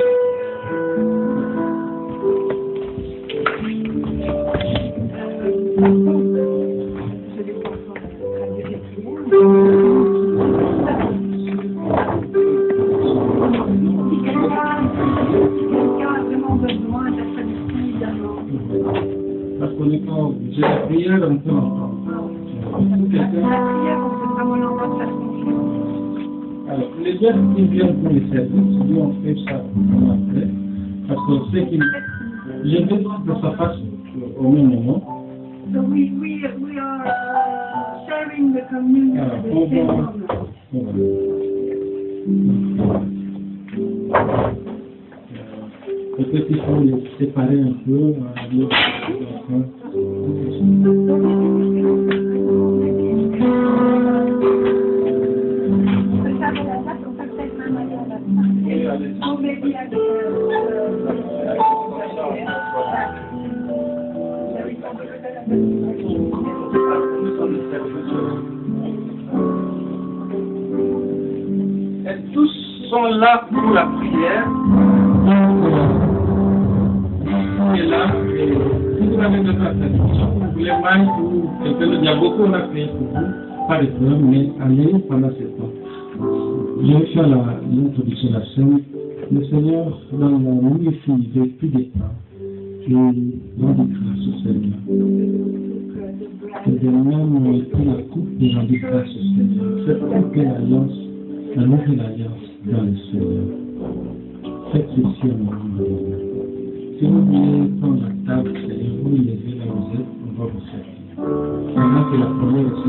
Parce qu'on est quand j'ai la prière, on peut entendre. Alors, les gars qui viennent pour les services, nous on fait ça après, parce qu'on sait qu'il. Je veux que ça passe au même moment. So we are sharing the communion at the same moment. Peut-être qu'il faut les séparer un peu. Et tous sont là pour la prière. Et là, si vous avez besoin de cette question, vous voulez mal ou quelqu'un de Diaboko, on a prié pour vous, pas de problème, mais allez pendant ce temps. Je vais faire l'introduction de la scène. Le Seigneur, dans la nuit, il veut plus de temps. Et rend grâce au Seigneur. Et de même, pris la coupe et rend grâce au Seigneur. C'est pour que l'alliance, la nouvelle alliance dans le Seigneur. Faites ceci au moment de l'Église. Si vous voulez prendre la table, Seigneur, vous levez là où vous êtes, on va vous servir. Maintenant que la première aussi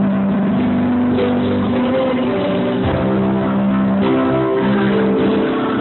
continue.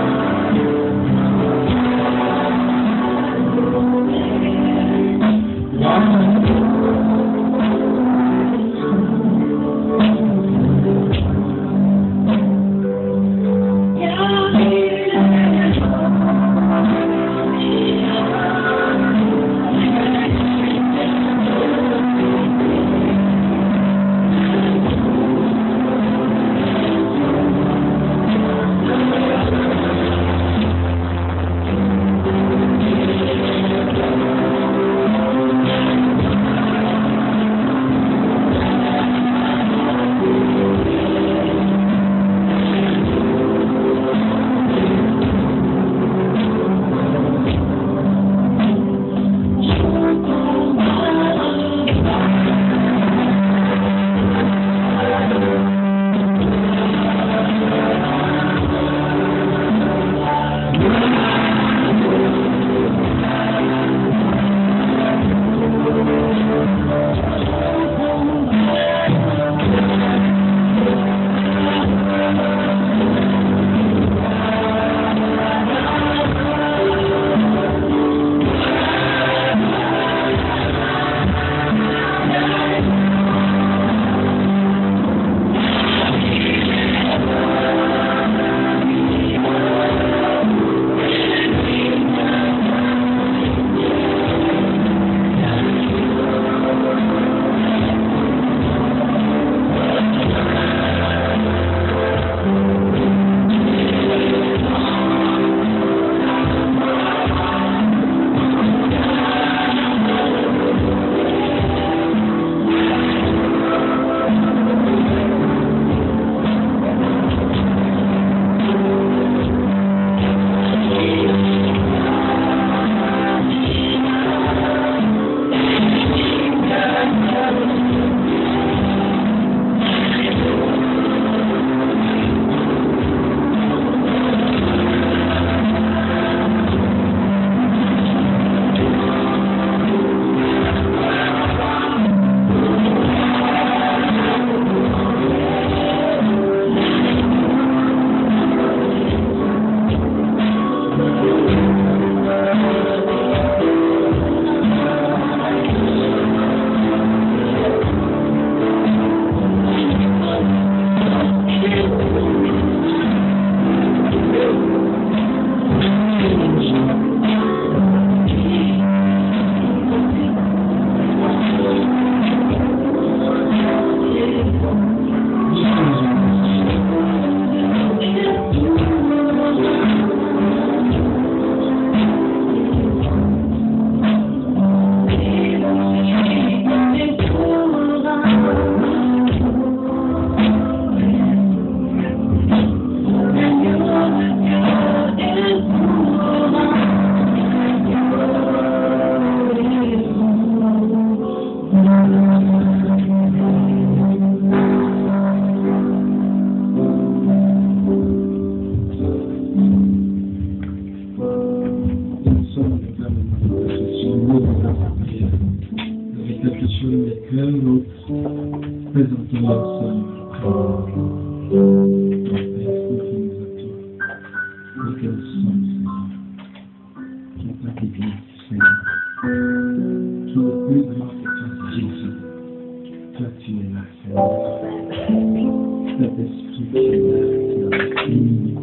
ferme les cœurs, l'autre présentons leur Seigneur. Père, nous venons à toi, et que nous sommes, Seigneur, dans ta Église, Seigneur, qui est le plus grand que toi, Jésus. Toi, tu es là, Seigneur. Saint-Esprit, tu es là, tu es là, tu es là.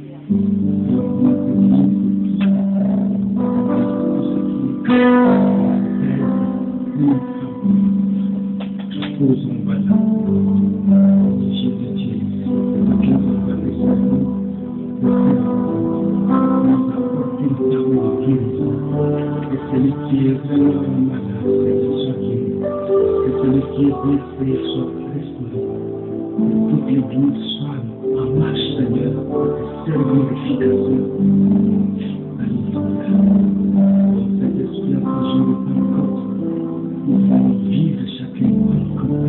Toute l'Église soit en marche, Seigneur, pour te servir efficacement. Alléluia. Cet esprit a changé de Pentecôte. Nous allons vivre chacun comme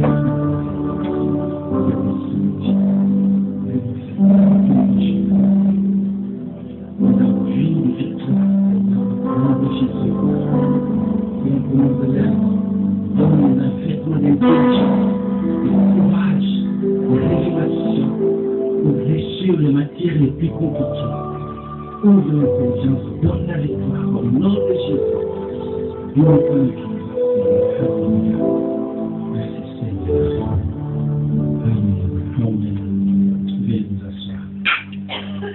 la vie de victoire dans le nom de Jésus. Et on commence à l'être. Donne un vêtement d'intelligence, de courage, de révélation pour réussir les matières les plus compliquées. Ouvre l'intelligence, donne la victoire au nom de Jésus. Nous ne pouvons pas Alléluia. Merci Seigneur. Amen. Amen. Veuillez vous asseoir.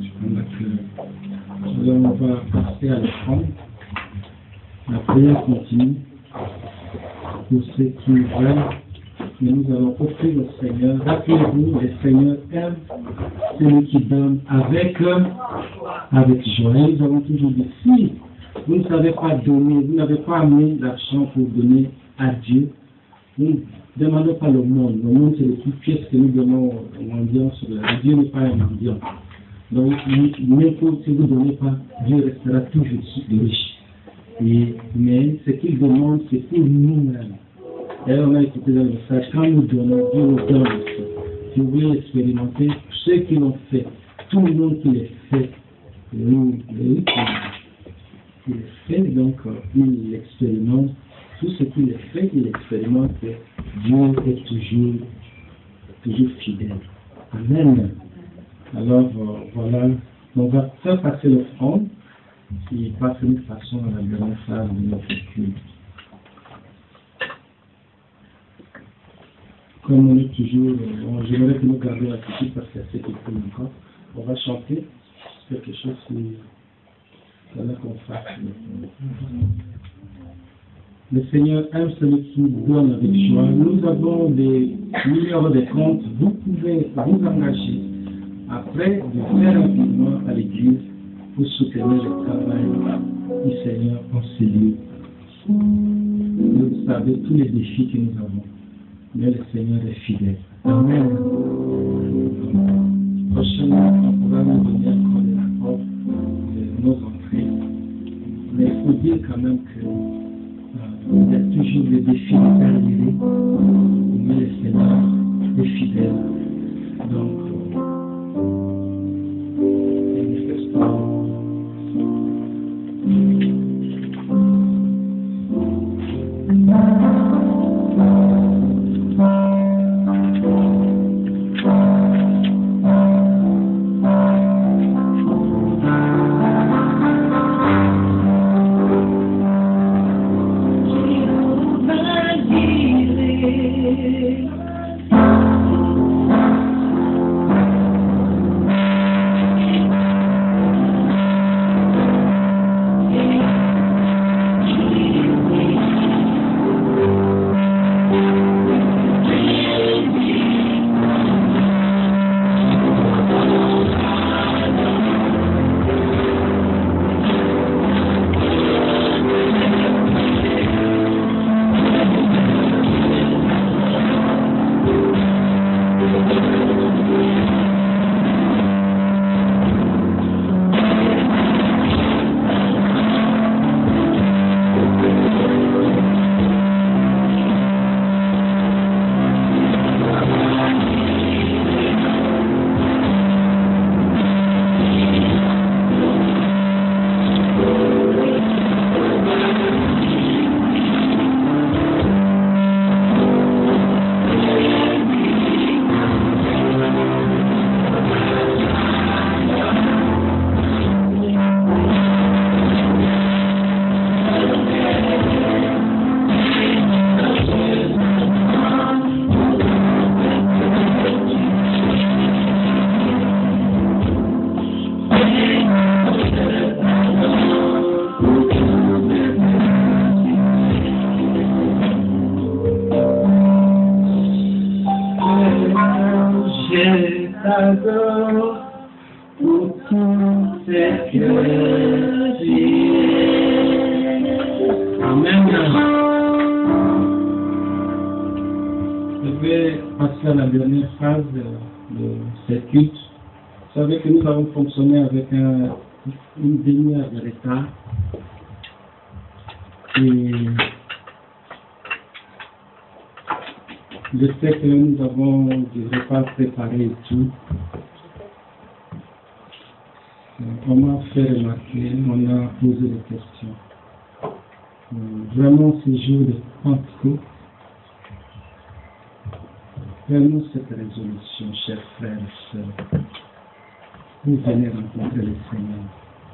On va passer à l'offrande. La prière continue. Pour ceux qui veulent, mais nous allons offrir au Seigneur. Rappelez-vous, le Seigneur aime celui qui donne avec joie. Et nous avons toujours dit, si vous ne savez pas donner, vous n'avez pas amené l'argent pour donner à Dieu, nous ne demandons pas le monde. Le monde, c'est les petites pièces que nous donnons aux mendiants. Dieu n'est pas un mendiant. Donc, même si vous ne donnez pas, Dieu restera toujours riche. Mais ce qu'il demande, c'est pour nous-mêmes. Et on a écouté dans le message, quand nous donnons, Dieu nous donne aussi. Si vous voulez expérimenter, ceux qui l'ont fait, tout le monde qui les fait, il les fait, donc il expérimente, tout ce qu'il les fait, il expérimente que Dieu est toujours fidèle. Amen. Alors voilà, on va faire passer l'offrande qui passe de façon à la dernière phase de notre culte. Comme on est toujours, j'aimerais que nous gardions l'attitude parce qu'il y a ceux qui prennent encore. On va chanter quelque chose qui là qu'on fasse. Le Seigneur aime celui qui donne avec joie. Nous avons des numéros de compte. Vous pouvez vous engager après de faire un virement à l'église pour soutenir le travail du Seigneur en ces lieux. Vous savez tous les défis que nous avons, mais le Seigneur est fidèle. Amen. Prochainement, on pourra nous donner encore les rapports de nos entrées, mais il faut dire quand même que il y a toujours des défis à arriver, mais le Seigneur est fidèle. Donc, Amen. Je vais passer à la dernière phase de cette culte. Vous savez que nous avons fonctionné avec une demi-heure de retard. Et je sais que nous avons des repas préparés et tout. On m'a fait remarquer, on a posé des questions. Vraiment, ces jours de Pentecôte, prenons cette résolution, chers frères et sœurs. Vous venez rencontrer le Seigneur.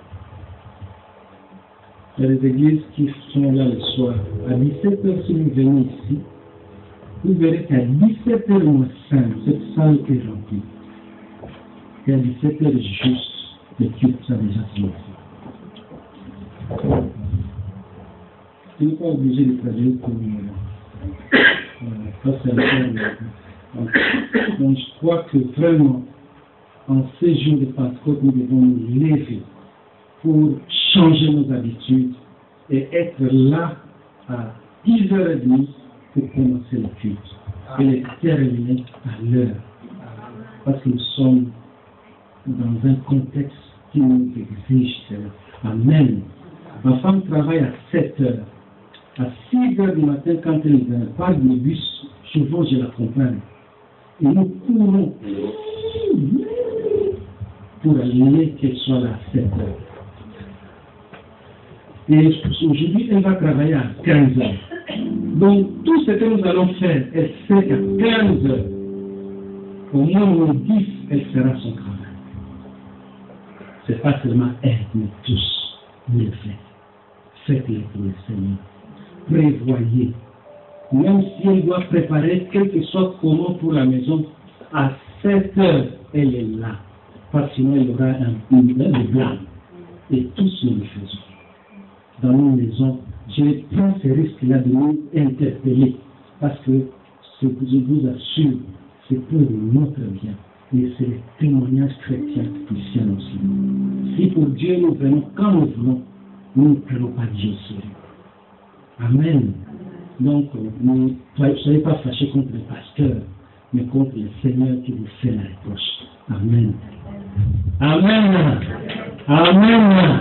Il y a des églises qui sont là le soir. À 17h, si vous venez ici, vous verrez qu'à 17h moins 5, cette salle est remplie. Et à 17h juste, le culte a déjà commencé. Tu n'es pas obligé de traduire pour nous. Ça, c'est donc, je crois que vraiment, en ces jours de Pentecôte, nous devons nous lever pour changer nos habitudes et être là à 10h30 pour commencer le culte et les terminer à l'heure. Parce que nous sommes dans un contexte qui nous exige cela. Amen. Ma femme travaille à 7h. À 6h du matin, quand elle parle de bus, souvent je l'accompagne. Et nous courons pour aller qu'elle soit là à 7h. Et aujourd'hui, elle va travailler à 15h. Donc, tout ce que nous allons faire, elle sait qu'à 15h, au moins au 10, elle fera son travail. Ce n'est pas seulement elle, mais tous. Vous le faites. Faites-le pour le Seigneur. Prévoyez. Même si elle doit préparer quelque chose comment pour la maison, à 7h, elle est là. Parce que sinon, il y aura un blanc. Et tous nous le faisons. Dans nos maisons, je prends ce risque-là de nous interpeller. Parce que ce que je vous assure, c'est pour notre bien. Et c'est le témoignage chrétien christian aussi. Si pour Dieu nous venons quand nous voulons, nous ne prenons pas Dieu sérieux. Amen. Donc, ne soyez pas fâchés contre le pasteur, mais contre le Seigneur qui vous fait la reproche. Amen. Amen. Amen.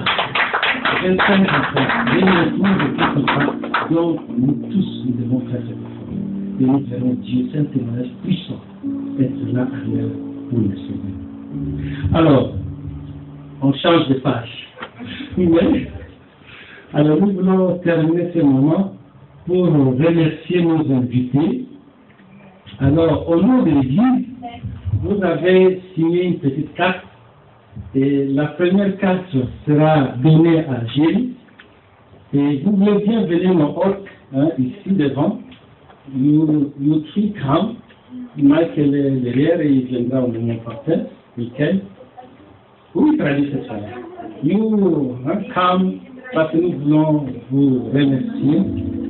Donc, nous tous, nous devons faire ce effort. Et nous verrons Dieu, c'est un témoignage puissant, être là à l'heure pour le Seigneur. Alors, on change de page. Oui. Alors, nous voulons terminer ce moment pour remercier nos invités. Alors, au nom de l'Église, vous avez signé une petite carte. Et la première carte sera donnée à Géry. Et vous voulez bien venir au Orc, ici devant. You three come. Michael est derrière et il viendra au moment partant. Michael. Oui, traduit cette fois. You come parce que nous voulons vous remercier.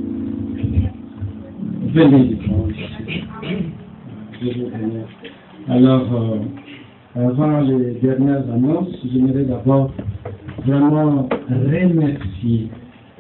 Venez devant. Je vous remercie. Alors, avant les dernières annonces, j'aimerais d'abord vraiment remercier.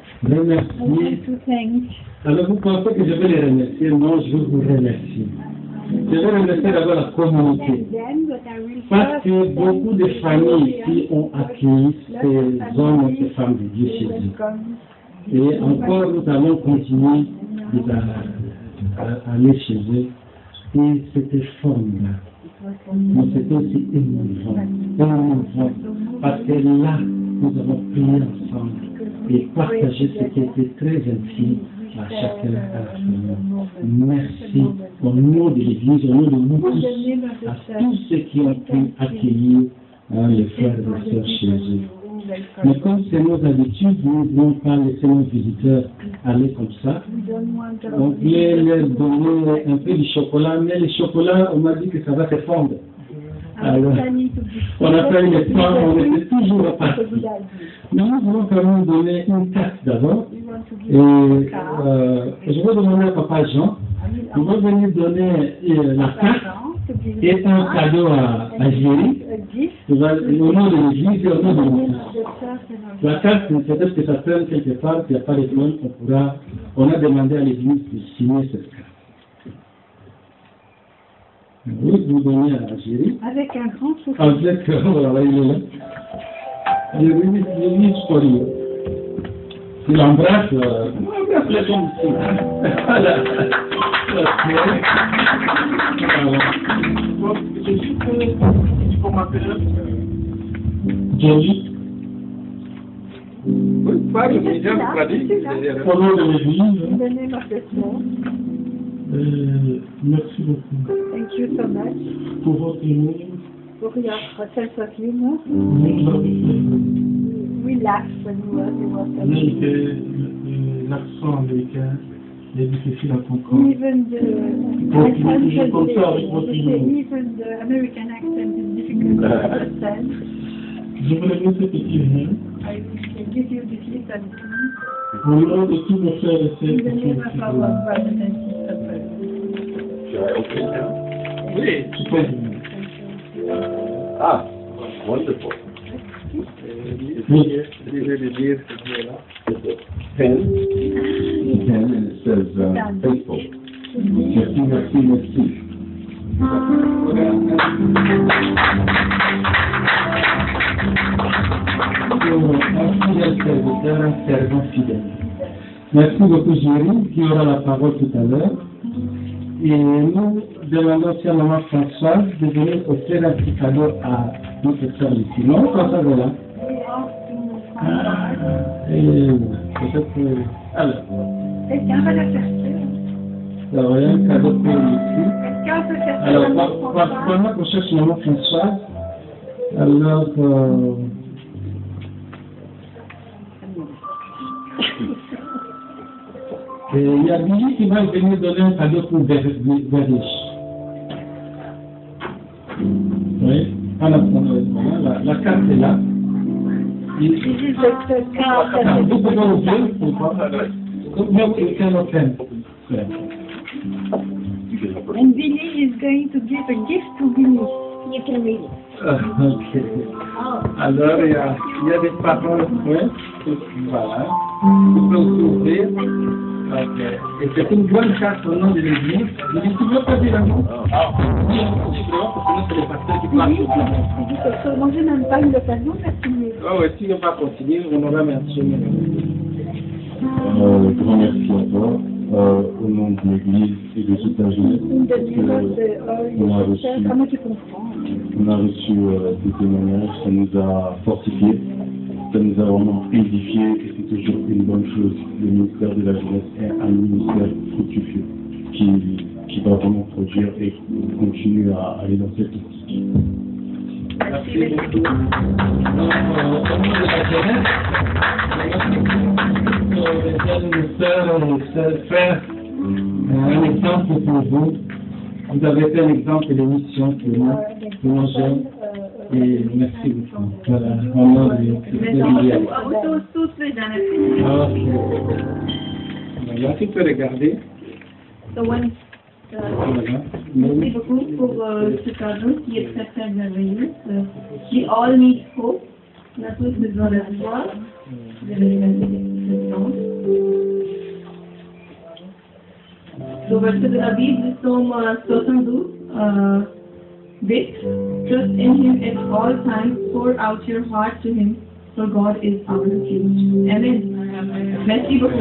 Alors vous pensez que je vais les remercier? Non, je veux vous remercier. Je vais remercier d'abord la communauté. Parce que beaucoup de familles ici ont accueilli ces hommes et ces femmes de Dieu chez eux. Et encore, nous allons continuer à aller chez eux. Et c'était formidable. Mais c'était aussi émouvant. Parce que là, nous avons prié ensemble et partagé ce qui était très intime à chacun à la famille. Merci au nom de l'Église, au nom de nous tous, à tous ceux qui ont pu accueillir les frères et sœurs chez eux. Mais comme c'est nos habitudes, nous ne voulons pas laisser nos visiteurs aller comme ça. On voulait leur donner un peu de chocolat, mais le chocolat, on m'a dit que ça va se fondre. Alors, on a fait le temps, on était toujours repartis. Nous voulons quand même donner une carte d'abord. Et je vais demander à Papa Jean, on va venir donner la carte est un cadeau à Géry, au nom de l'Église et au nom de l'Église. La carte, peut-être que ça traîne quelque part, qu'il n'y a pas de problème, on a demandé à l'Église de signer cette carte. Oui, vous donnez à Géry. Avec un grand sourire. Avec, voilà, il est là. L'Église pour lui. Il embrasse, les gens ici. Voilà. Comment m'appeler? Jenny. Oui, pas le médium, vous l'avez dit. Au nom de l'Église. Donnez ma question. Merci beaucoup Thank you so much. pour votre amour. For your sense of humor. Vous avez fait. We laughed when you were L'accent américain est difficile à comprendre. Even the Even the American accent is difficult to understand. Je vous laisse ce petit lien. I can give you this little thing. Au nom de tous nos frères et In sœurs the name of our brothers and sisters. Oui. super. Ah, wonderful. Pen, and it says faithful. Merci, merci, merci. Un fidèle serviteur, un servant fidèle. Merci beaucoup, Géry, qui aura la parole tout à l'heure. Et nous demandons aussi à maman Françoise de venir offrir un petit cadeau à notre sœur ici. Maman Françoise est là. Et peut-être que... Alors, Quelqu'un va la chercher. il y a un cadeau pour ici. Quelqu'un peut chercher Alors, maman pendant qu'on cherche maman Françoise, alors... Et il y a Billy qui va venir donner un cadeau pour Verlich. Oui, en attendant, la carte est là. This is the card that Vous pouvez ouvrir, pourquoi? No, you can open. and Billy is going to give a gift to Billy. You can read it. Ok. Alors, il y a des paroles, oui. Voilà. Vous pouvez aussi ouvrir. Ok. Et c'est une bonne carte au nom de l'Église. Vous ne pouvez pas dire un mot? Oui, sinon c'est le pasteur qui parle. Billy dit quelque chose. Moi, je n'aime pas eu l'occasion de la signer. Oh, oui, si on va continuer, on aura merci. Grand merci à toi, au nom de l'Église et de toute la jeunesse, Une parce demi-heure de on a reçu, comment tu comprends? des témoignages, ça nous a fortifiés, ça nous a vraiment édifiés, et c'est toujours une bonne chose. Le ministère de la jeunesse est un ministère fructifié qui va vraiment produire et continue à aller dans cette optique. Merci beaucoup. Donc, au nom de la jeunesse, nos sœurs et frères, un exemple pour vous. Vous avez fait un exemple de mission pour nous j'aime. Et merci beaucoup. Voilà, au nom de Liliane. Ok. Là, tu peux regarder. Voilà. Merci beaucoup pour ce cadeau qui est très très merveilleux. We all need hope. On a tous besoin d'espoir. Le verset de la Bible, Psaume 72, 8. Trust in Him at all times. Pour out your heart to Him, for God is our refuge. Amen. Merci beaucoup.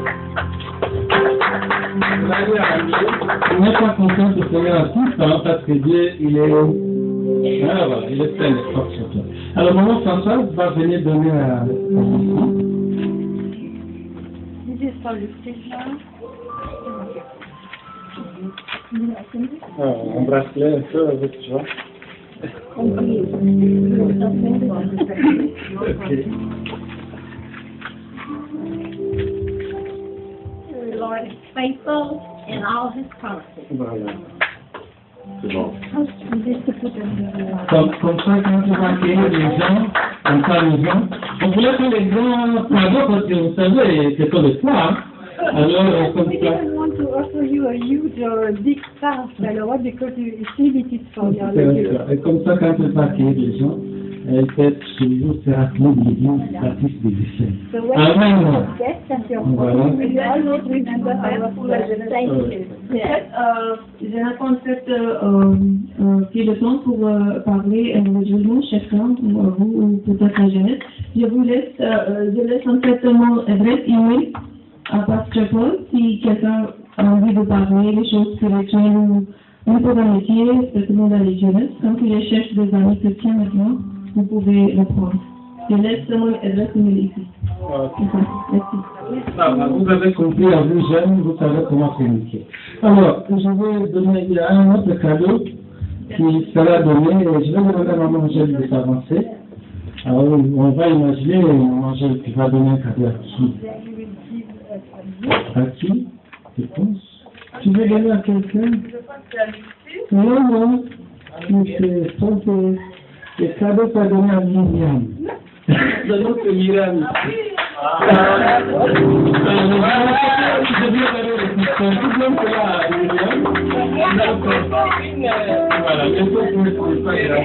On n'est pas content de Seigneur à tout temps parce que Dieu, il est plein de force sur toi. Alors, maman Françoise va venir donner à This is for Lucia. un bracelet un peu avec joie. The Lord is faithful in all His promises. Voilà. C'est bon. Comme ça, quand on va accueillir les gens en sa maison, on voulait faire les grands cadeaux parce que vous savez, c'est comme le soir, Alors, comme We ça. didn't want to offer you a huge or a big staff, Balawa, because you feel it is for your C'est vrai, leader. ça. Et comme ça, quand elle va accueillir les gens, elle peut toujours se rappeler de l'église baptiste des Essais. So when Amen. you forget that you're Voilà. we always remember our prayer. Thank you. En fait, j'ai un concept qui est le temps pour parler individuellement, chacun, vous ou peut-être la jeunesse. Je laisse en fait mon adresse email à Pasteur Paul si quelqu'un a envie de parler des choses spirituelles ou pour un métier, spécialement dans les jeunesses. Comme que je cherche des amis chrétiens maintenant, vous pouvez le prendre. Je laisse mon adresse email ici. Merci. Ah, vous avez compris, à vous jeunes, vous savez comment communiquer. Alors, je vais donner, il y a un autre cadeau qui sera donné, et je vais demander à Maman Angèle de s'avancer. Alors, on va imaginer, Maman Angèle, tu vas donner un cadeau à qui? À qui? Tu penses? Tu veux donner à quelqu'un? Non, non. Je pense que le cadeau va donner à Myriam. Donnons que Myriam ici. Voilà, je peux vous pas grave.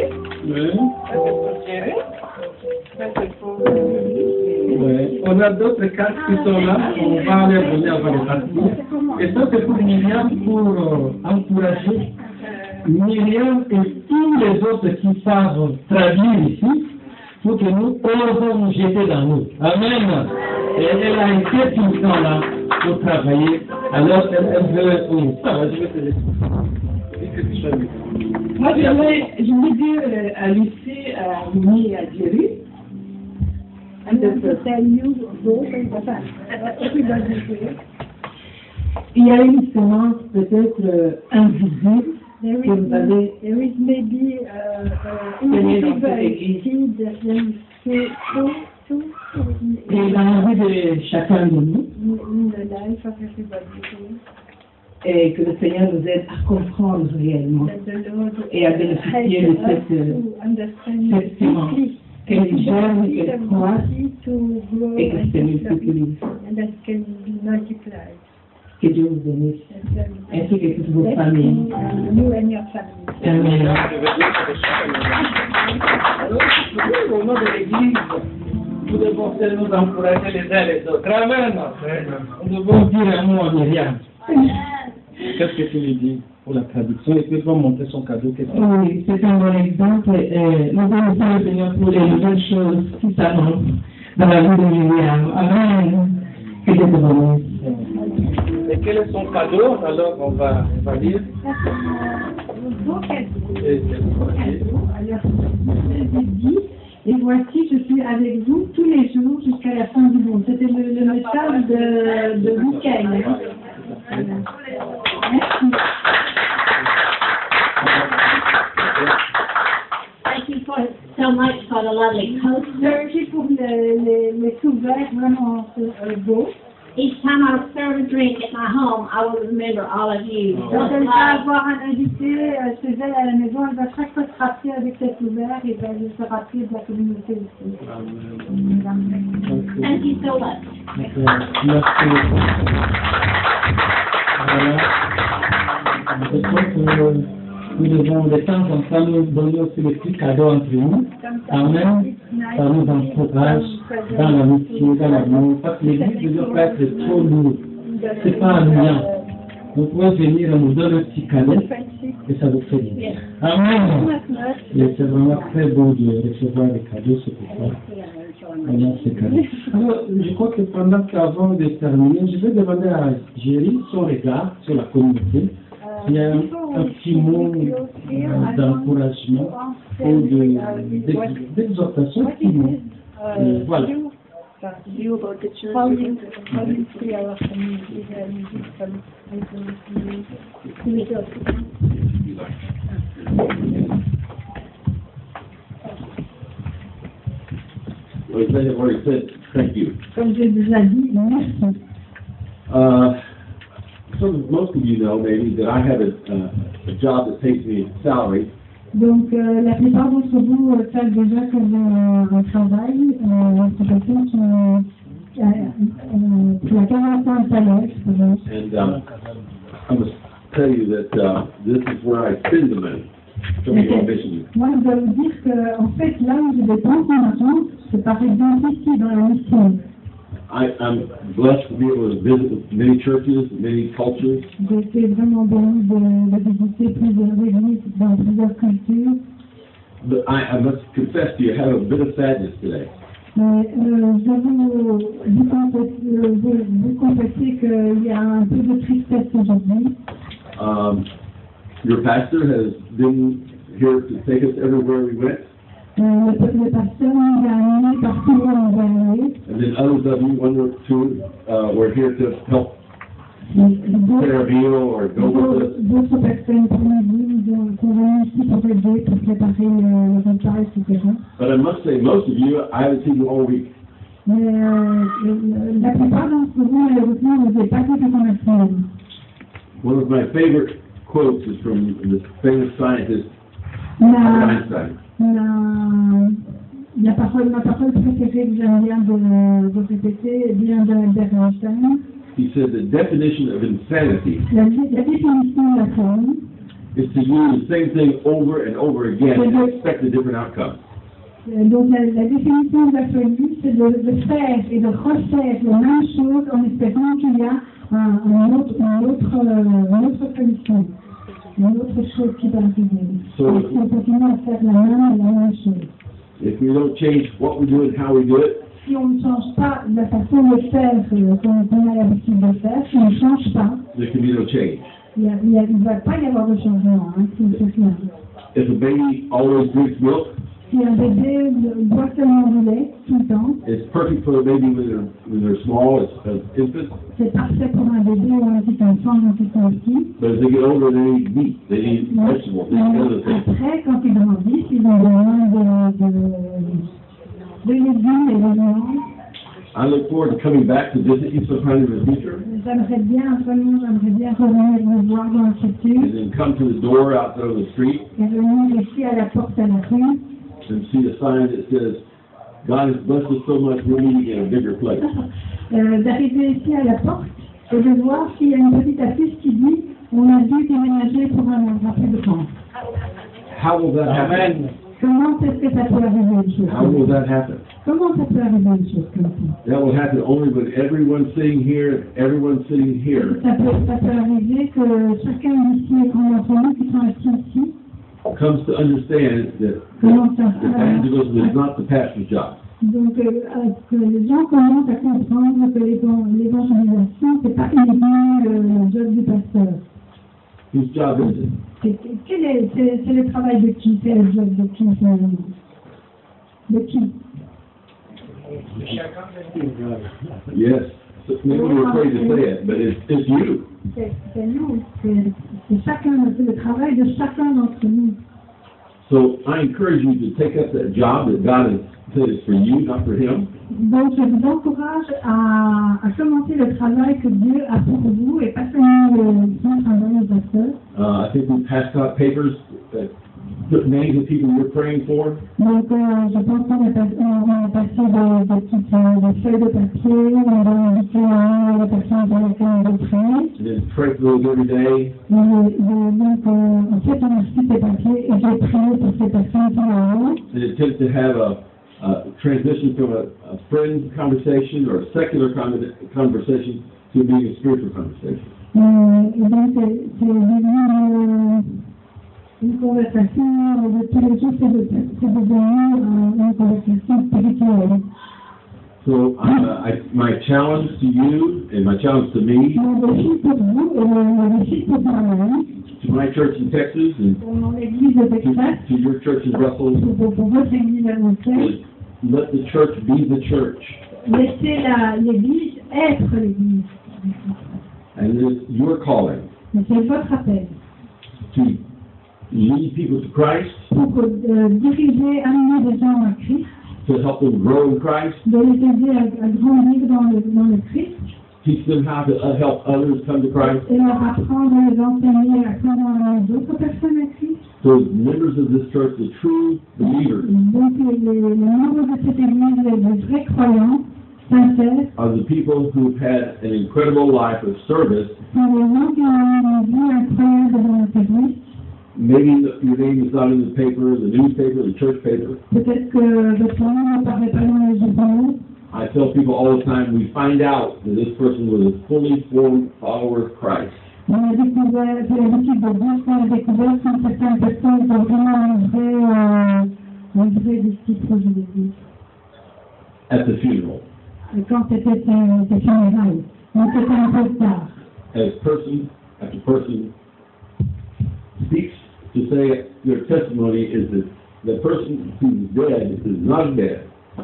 Ouais. On a d'autres cartes qui sont là, on va les donner avant de partir. Et ça, c'est pour Myriam, pour encourager Myriam et tous les autres qui savent traduire ici, pour que nous osons nous jeter dans l'eau. Amen. Et elle a été tout le temps là pour travailler. Alors, elle veut. Oui, ça va, je vais te laisser. Moi, je voulais dire à Lucie, à Mimi et à Jerry, I'm going to tell you both everybody here. il y a une semence peut-être invisible There que vous avez. there is maybe invisible seed that is so Et dans la vie de chacun de nous, in the life of everybody here. et que le Seigneur nous aide à comprendre réellement That the Lord et à bénéficier de help us cette to understand cette semence, deeply, qu'elle germe, qu'elle croisse to grow et que se multiplie. and that can be multiplied. Que Dieu vous bénisse, ainsi que toutes vos familles. You and your family. Amen. Au nom de l'Église, nous devons nous encourager les uns les autres. Amen. Nous devons dire un mot à Myriam. Qu'est-ce que tu lui dis pour la traduction? Et puis, il va montrer son cadeau. Oui, c'est un bon exemple. Nous allons faire le Seigneur pour les nouvelles choses qui s'annoncent dans la vie de Myriam. Amen. Que Dieu te bénisse. Et quel est son cadeau? Alors, on va lire. Et voici, je suis avec vous tous les jours jusqu'à la fin du monde. C'était le message de Michael. Merci. Thank you so much for the lovely coaster. Merci pour les sous-verts vraiment beaux. Each time I serve a drink at my home, I will remember all of you. Quand elle va avoir un invité chez elle à la maison, elle va chaque fois se rappeler avec cet ouvert et va se rappeler de la communauté aussi. Thank you so much. Merci. Voilà. Je crois que nous devons de temps en temps nous donner aussi des petits cadeaux entre nous. Amen. Ça nous encourage dans l'amitié, dans l'amour. Parce que l'église ne doit pas être trop lourde. C'est pas ennuyant. Vous pouvez venir et nous donner un petit cadeau et ça vous fait bien. Amen. Et c'est vraiment très beau de recevoir des cadeaux, c'est pour ça. Vraiment, c'est cadeau. Alors, je crois que pendant qu'avant de terminer, je vais demander à Jerry son regard sur la communauté. Il y a un petit mot d'encouragement ou d'exhortation qui nous. Voilà. You about the church. How you see our community Well, as I've already said, thank you. Comme j'ai déjà dit, merci. Most of you know maybe that I have a job that pays me a salary. Donc, la plupart d'entre vous savent déjà que j'ai un travail, une profession qui a 40 ans de salaire. spend the money. Some of you all mentioned it. Moi, je dois vous dire que, en fait, là où je dépense mon argent, c'est par exemple ici, dans la mission. I'm blessed to be able to visit many churches, many cultures. J'ai été vraiment béni de visiter plusieurs églises dans plusieurs cultures. But I must confess to you, I have a bit of sadness today. Mais je dois vous confesser qu'il y a un peu de tristesse aujourd'hui. Your pastor has been here to take us everywhere we went. Le pasteur nous a amenés partout où on va aller. And then others of you, one or two, were here to help prepare a meal or go with us. D'autres personnes pour nous sont venues ici pour aider, pour préparer le repas, etc. But I must say, most of you, I haven't seen you all week. Mais la plupart d'entre vous, malheureusement, ne vous avez pas vu pendant la semaine. One of my favorite quotes is from the famous scientist Albert Einstein. Ma parole préférée que j'aime bien de répéter vient d'Albert Einstein. He said the definition of insanity La définition de la folie, is to use the same thing over and over again and expect a different outcome. donc la définition de la folie, c'est de faire et de refaire la même chose en espérant qu'il y a une autre solution, une autre chose qui va arriver. So- Et si on continue à faire la même chose. If we don't change what we do and how we do it, Si on ne change pas la façon de faire qu'on a l'habitude de faire, si on ne change pas, there can be no change. il ne va pas y avoir de changement, si on ne fait rien. If a baby always drinks milk, Si un bébé boit seulement du lait tout le temps, it's perfect for a baby when they're small, as infants. c'est parfait pour un bébé ou un petit enfant quand ils sont petits. But as they get older, they need meat, they need vegetables, they need other things. Après, quand ils grandissent, ils ont besoin de légumes et d'aliments. I look forward to coming back to visit you sometime in the future, J'aimerais bien revenir vous voir dans le futur and then come to the door out there on the street et venir ici à la porte à la rue and see a sign that says, God has blessed us so much, we're meeting in a bigger place. d'arriver ici à la porte et de voir s'il y a une petite affiche qui dit on a dû déménager pour un endroit plus grand. How will that happen? Comment est-ce que ça peut arriver une chose How will that happen? Comment ça peut arriver une chose comme ça? That will happen only when everyone sitting here, everyone sitting here Ça peut arriver que chacun ici et d'entre nous qui sont assis ici comes to understand that commence à evangelism is not the pastor's job. donc que les gens commencent à comprendre que l'évangélisation c'est pas uniquement le job du pasteur. Whose job is it? C'est le travail de qui? C'est le job de qui? De qui? Yes. So maybe we're afraid to say it, but it's you. C'est nous, c'est chacun, c'est le travail de chacun d'entre nous. So I encourage you to take up that job that God has said is for you, not for him. Donc je vous encourage à commencer le travail que Dieu a pour vous et pas seulement son travail de pasteur. I think we passed out papers that put names of people we're praying for. Donc je pense qu'on a passé des feuilles de papier, on va inviter les personnes pour lesquelles on veut prier. And then pray for those every day. Donc en fait on a reçu ces papiers et j'ai prié pour ces personnes qui l'ont. And attempt to have a transition from a friend conversation or a secular conversation to being a spiritual conversation. Et donc c'est une conversation de tous les jours, c'est devenir une conversation spirituelle. So my challenge to you and my challenge to me, Mon défi pour vous et mon défi pour moi-même, to my church in Texas and pour mon église de Texas, to your church in Russell, pour votre église à Bruxelles, is let the church be the church. laissez l'église être l'église. And it's your calling Mais c'est votre appel to lead people to Christ, pour diriger, amener des gens à Christ, to help them grow in Christ, de les aider à grandir dans le Christ, teach them how to help others come to Christ. et leur apprendre et les enseigner à comment d'autres personnes à Christ. So as members of this church, the true believers, Donc les membres de cette église, les vrais croyants, sincères, are the people who've had an incredible life of service sont les gens qui ont eu une vie incroyable dans notre église maybe your name is not in the paper, the newspaper, the church paper. Peut-être que votre nom ne paraît pas dans les journaux. I tell people all the time, we find out that this person was a fully formed follower of Christ. On a découvert, j'ai l'habitude de dire qu'on a découvert quand certaines personnes sont vraiment un vrai disciple de Jésus. At the funeral. Quand c'était des funérailles. Donc c'était un peu tard. As person after person speaks to say their testimony is that the person who's dead is not dead.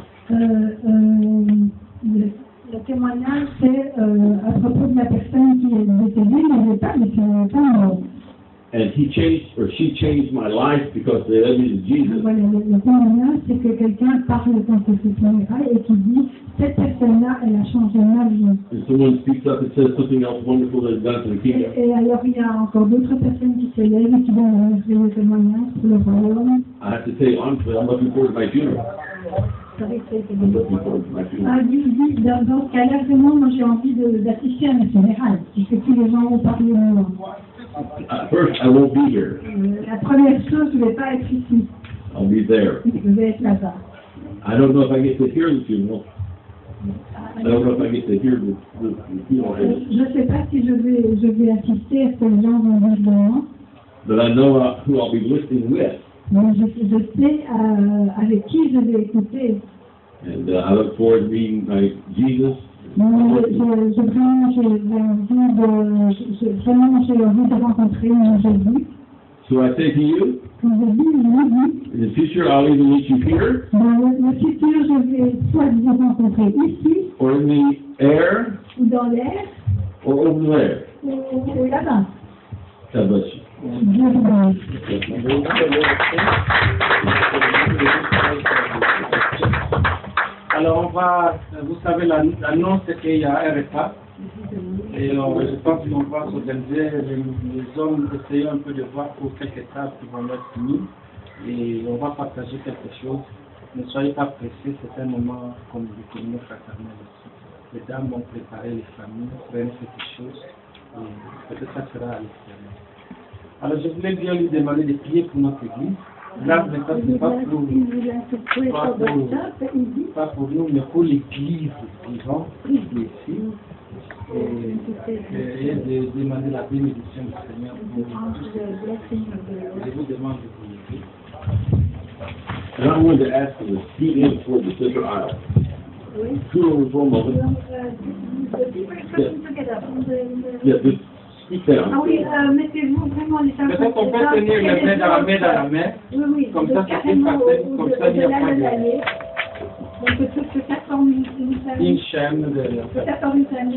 Le témoignage, c'est à propos de la personne qui est décédée, mais pas mort. And he changed, or she changed my life because they led me to Jesus. Voilà, le témoignage, c'est que quelqu'un parle quand c'est ses funérailles et qui dit, cette personne-là, elle a changé ma vie. And someone speaks up and says something else wonderful that is done for the kingdom. Et alors, il y a encore d'autres personnes qui se lèvent et qui donnent un merveilleux témoignage pour le royaume. I have to tell you honestly, I'm looking forward to my funeral. I'm looking forward to my funeral. Dans ce cas-là, vraiment, moi j'ai envie d'assister à mes funérailles, puisque tous les gens vont parler de moi. First, I won't be here. La première chose, je ne vais pas être ici. I'll be there. Je vais être là-bas. I don't know if I get to hear the funeral. I don't know if I get to hear the funeral. Je ne sais pas si je vais assister à ce que les gens vont dire de moi. But I know who I'll be listening with. Mais je sais avec qui je vais écouter. And I look forward to meeting my Jesus. Vraiment, j'ai envie de rencontrer mon Jésus. So I say to you, in the future I'll either meet you here, dans le futur, je vais soit vous rencontrer ici, or in the air, ou dans l'air, or over there. ou là-bas. God bless you. Dieu vous bénisse. Alors vous savez, l'annonce c'est qu'il y a un repas. Et je pense qu'on va s'organiser, les hommes essayent un peu de voir pour quelques tables qui vont être finies. Et on va partager quelque chose. Ne soyez pas pressés, c'est un moment comme de communion fraternelle aussi. Les dames vont préparer les familles, faire quelque chose. Et peut-être ça sera à l'extérieur. Alors je voulais bien lui demander de prier pour notre église. Là, ce n'est pas pour nous, mais pour l'église vivante ici. Et de demander la bénédiction du Seigneur pour tous. Je vous demande de prier. And I wanted to ask you to speak in toward the center aisle. Scoot over for a moment. Yeah, just speak down. Ah oui, mettez-vous vraiment les femmes. Peut-être qu'on peut tenir les mains dans la main. Oui, comme ça, c'est plus facile. Comme ça, il n'y a pas de... Donc, peut-être ça forme une famille. Une chaîne de... Ça forme une famille.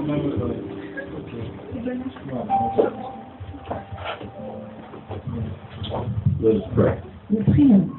Let us pray. Nous prions.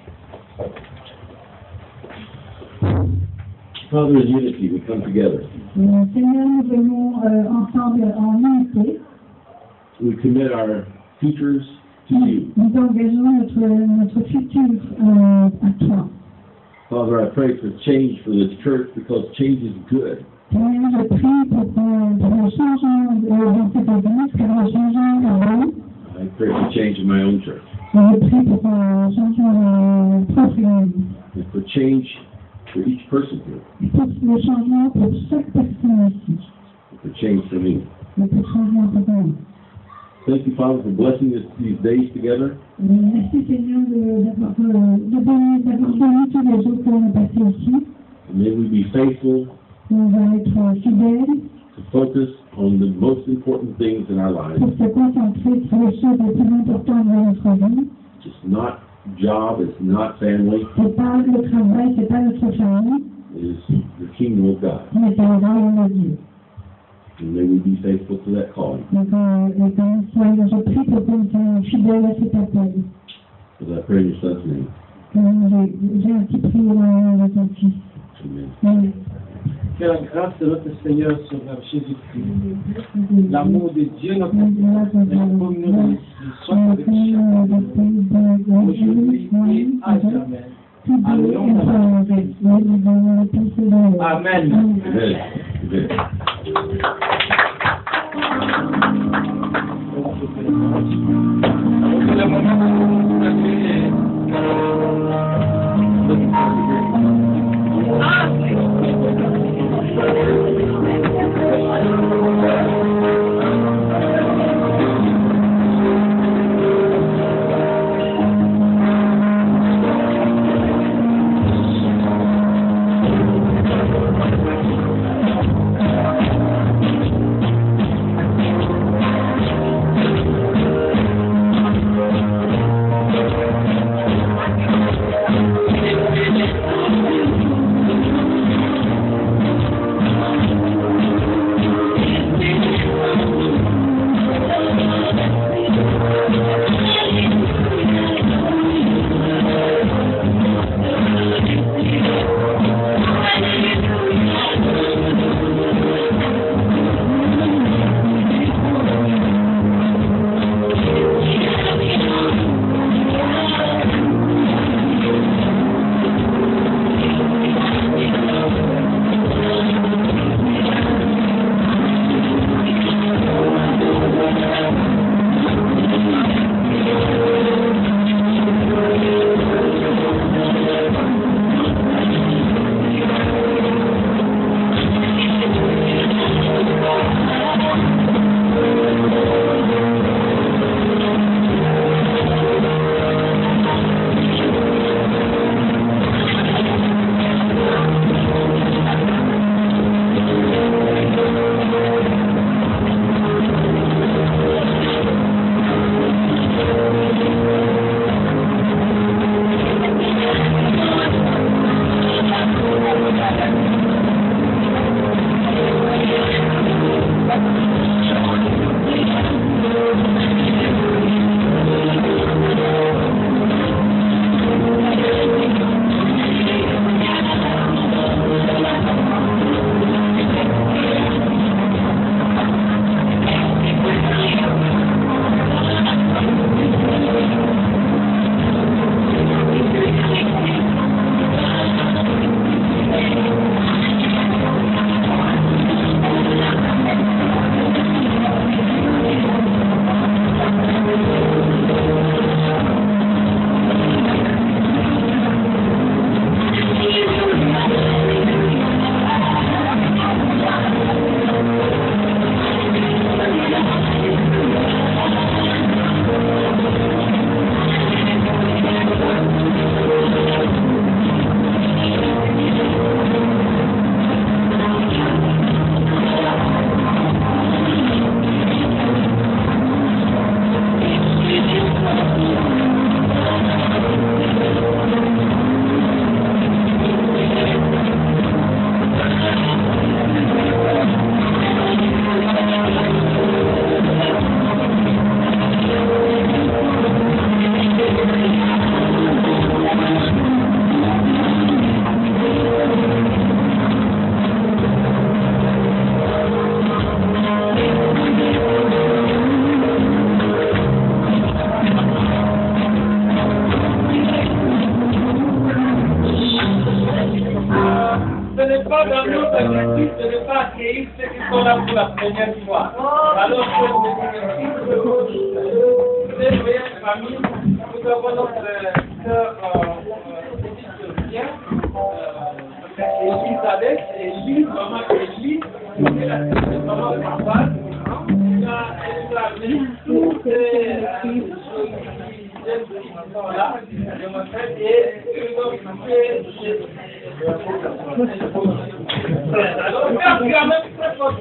Father, in unity, we come together. Seigneur, nous venons ensemble en unité. We commit our futures to you. Nous engageons notre futur à toi. Father, I pray for change for this church because change is good. Seigneur, je prie pour le changement dans cette église, car le changement est bon. I pray for change in my own church. Je prie pour un changement propre. And for change for each person here. Pour le changement pour chaque personne ici. For change for me. Et pour le changement pour moi. Thank you, Father, for blessing these days together. Merci Seigneur d'avoir béni tous les jours que l'on a passés ici. And may we be faithful. On va être fidèles. To focus on the most important things in our lives. Pour se concentrer sur les choses les plus importantes de notre vie. It's not job, it's not family. C'est pas le travail, c'est pas notre famille. It is the kingdom of God. Mais c'est le royaume de Dieu. And may we be faithful to that calling. Donc, je prie pour qu'on soit fidèle à cet appel. As I pray in your son's name. J'ai un petit prière dans le nom de ton fils. Amen. Que la grâce de notre Seigneur Sauveur Jésus-Christ, l'amour de Dieu notre Père, la communion de soit avec chacun, aujourd'hui et à jamais. Amen. Amen. Amen. le moment où vous avez première fois. Alors que vous êtes une famille, nous avons notre sœur Elisabeth, Élie, maman Élie, et la maman Papa. Elle a amené toutes les jeunes qui sont là, je m'appelle, et nous avons fait. Alors, merci quand même très fort.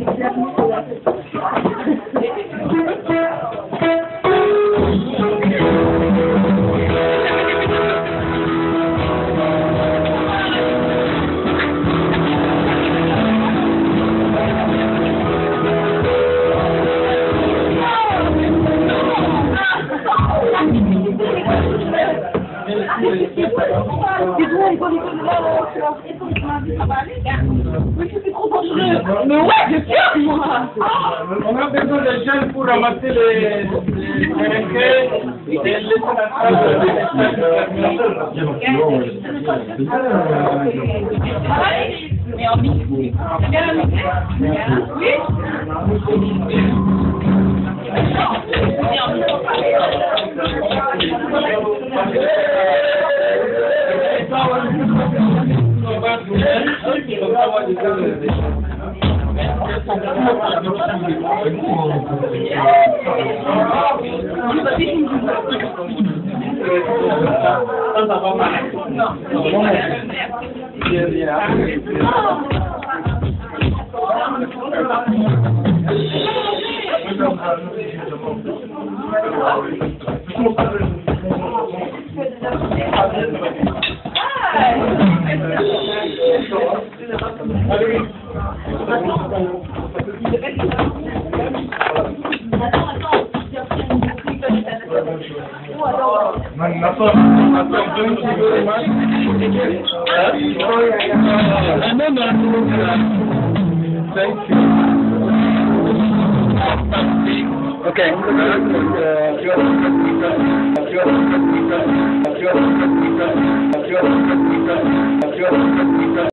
Mais ouais, je sais, moi. On a besoin de jeunes pour ramasser les requêtes et laisser la Mais en mix. Okay.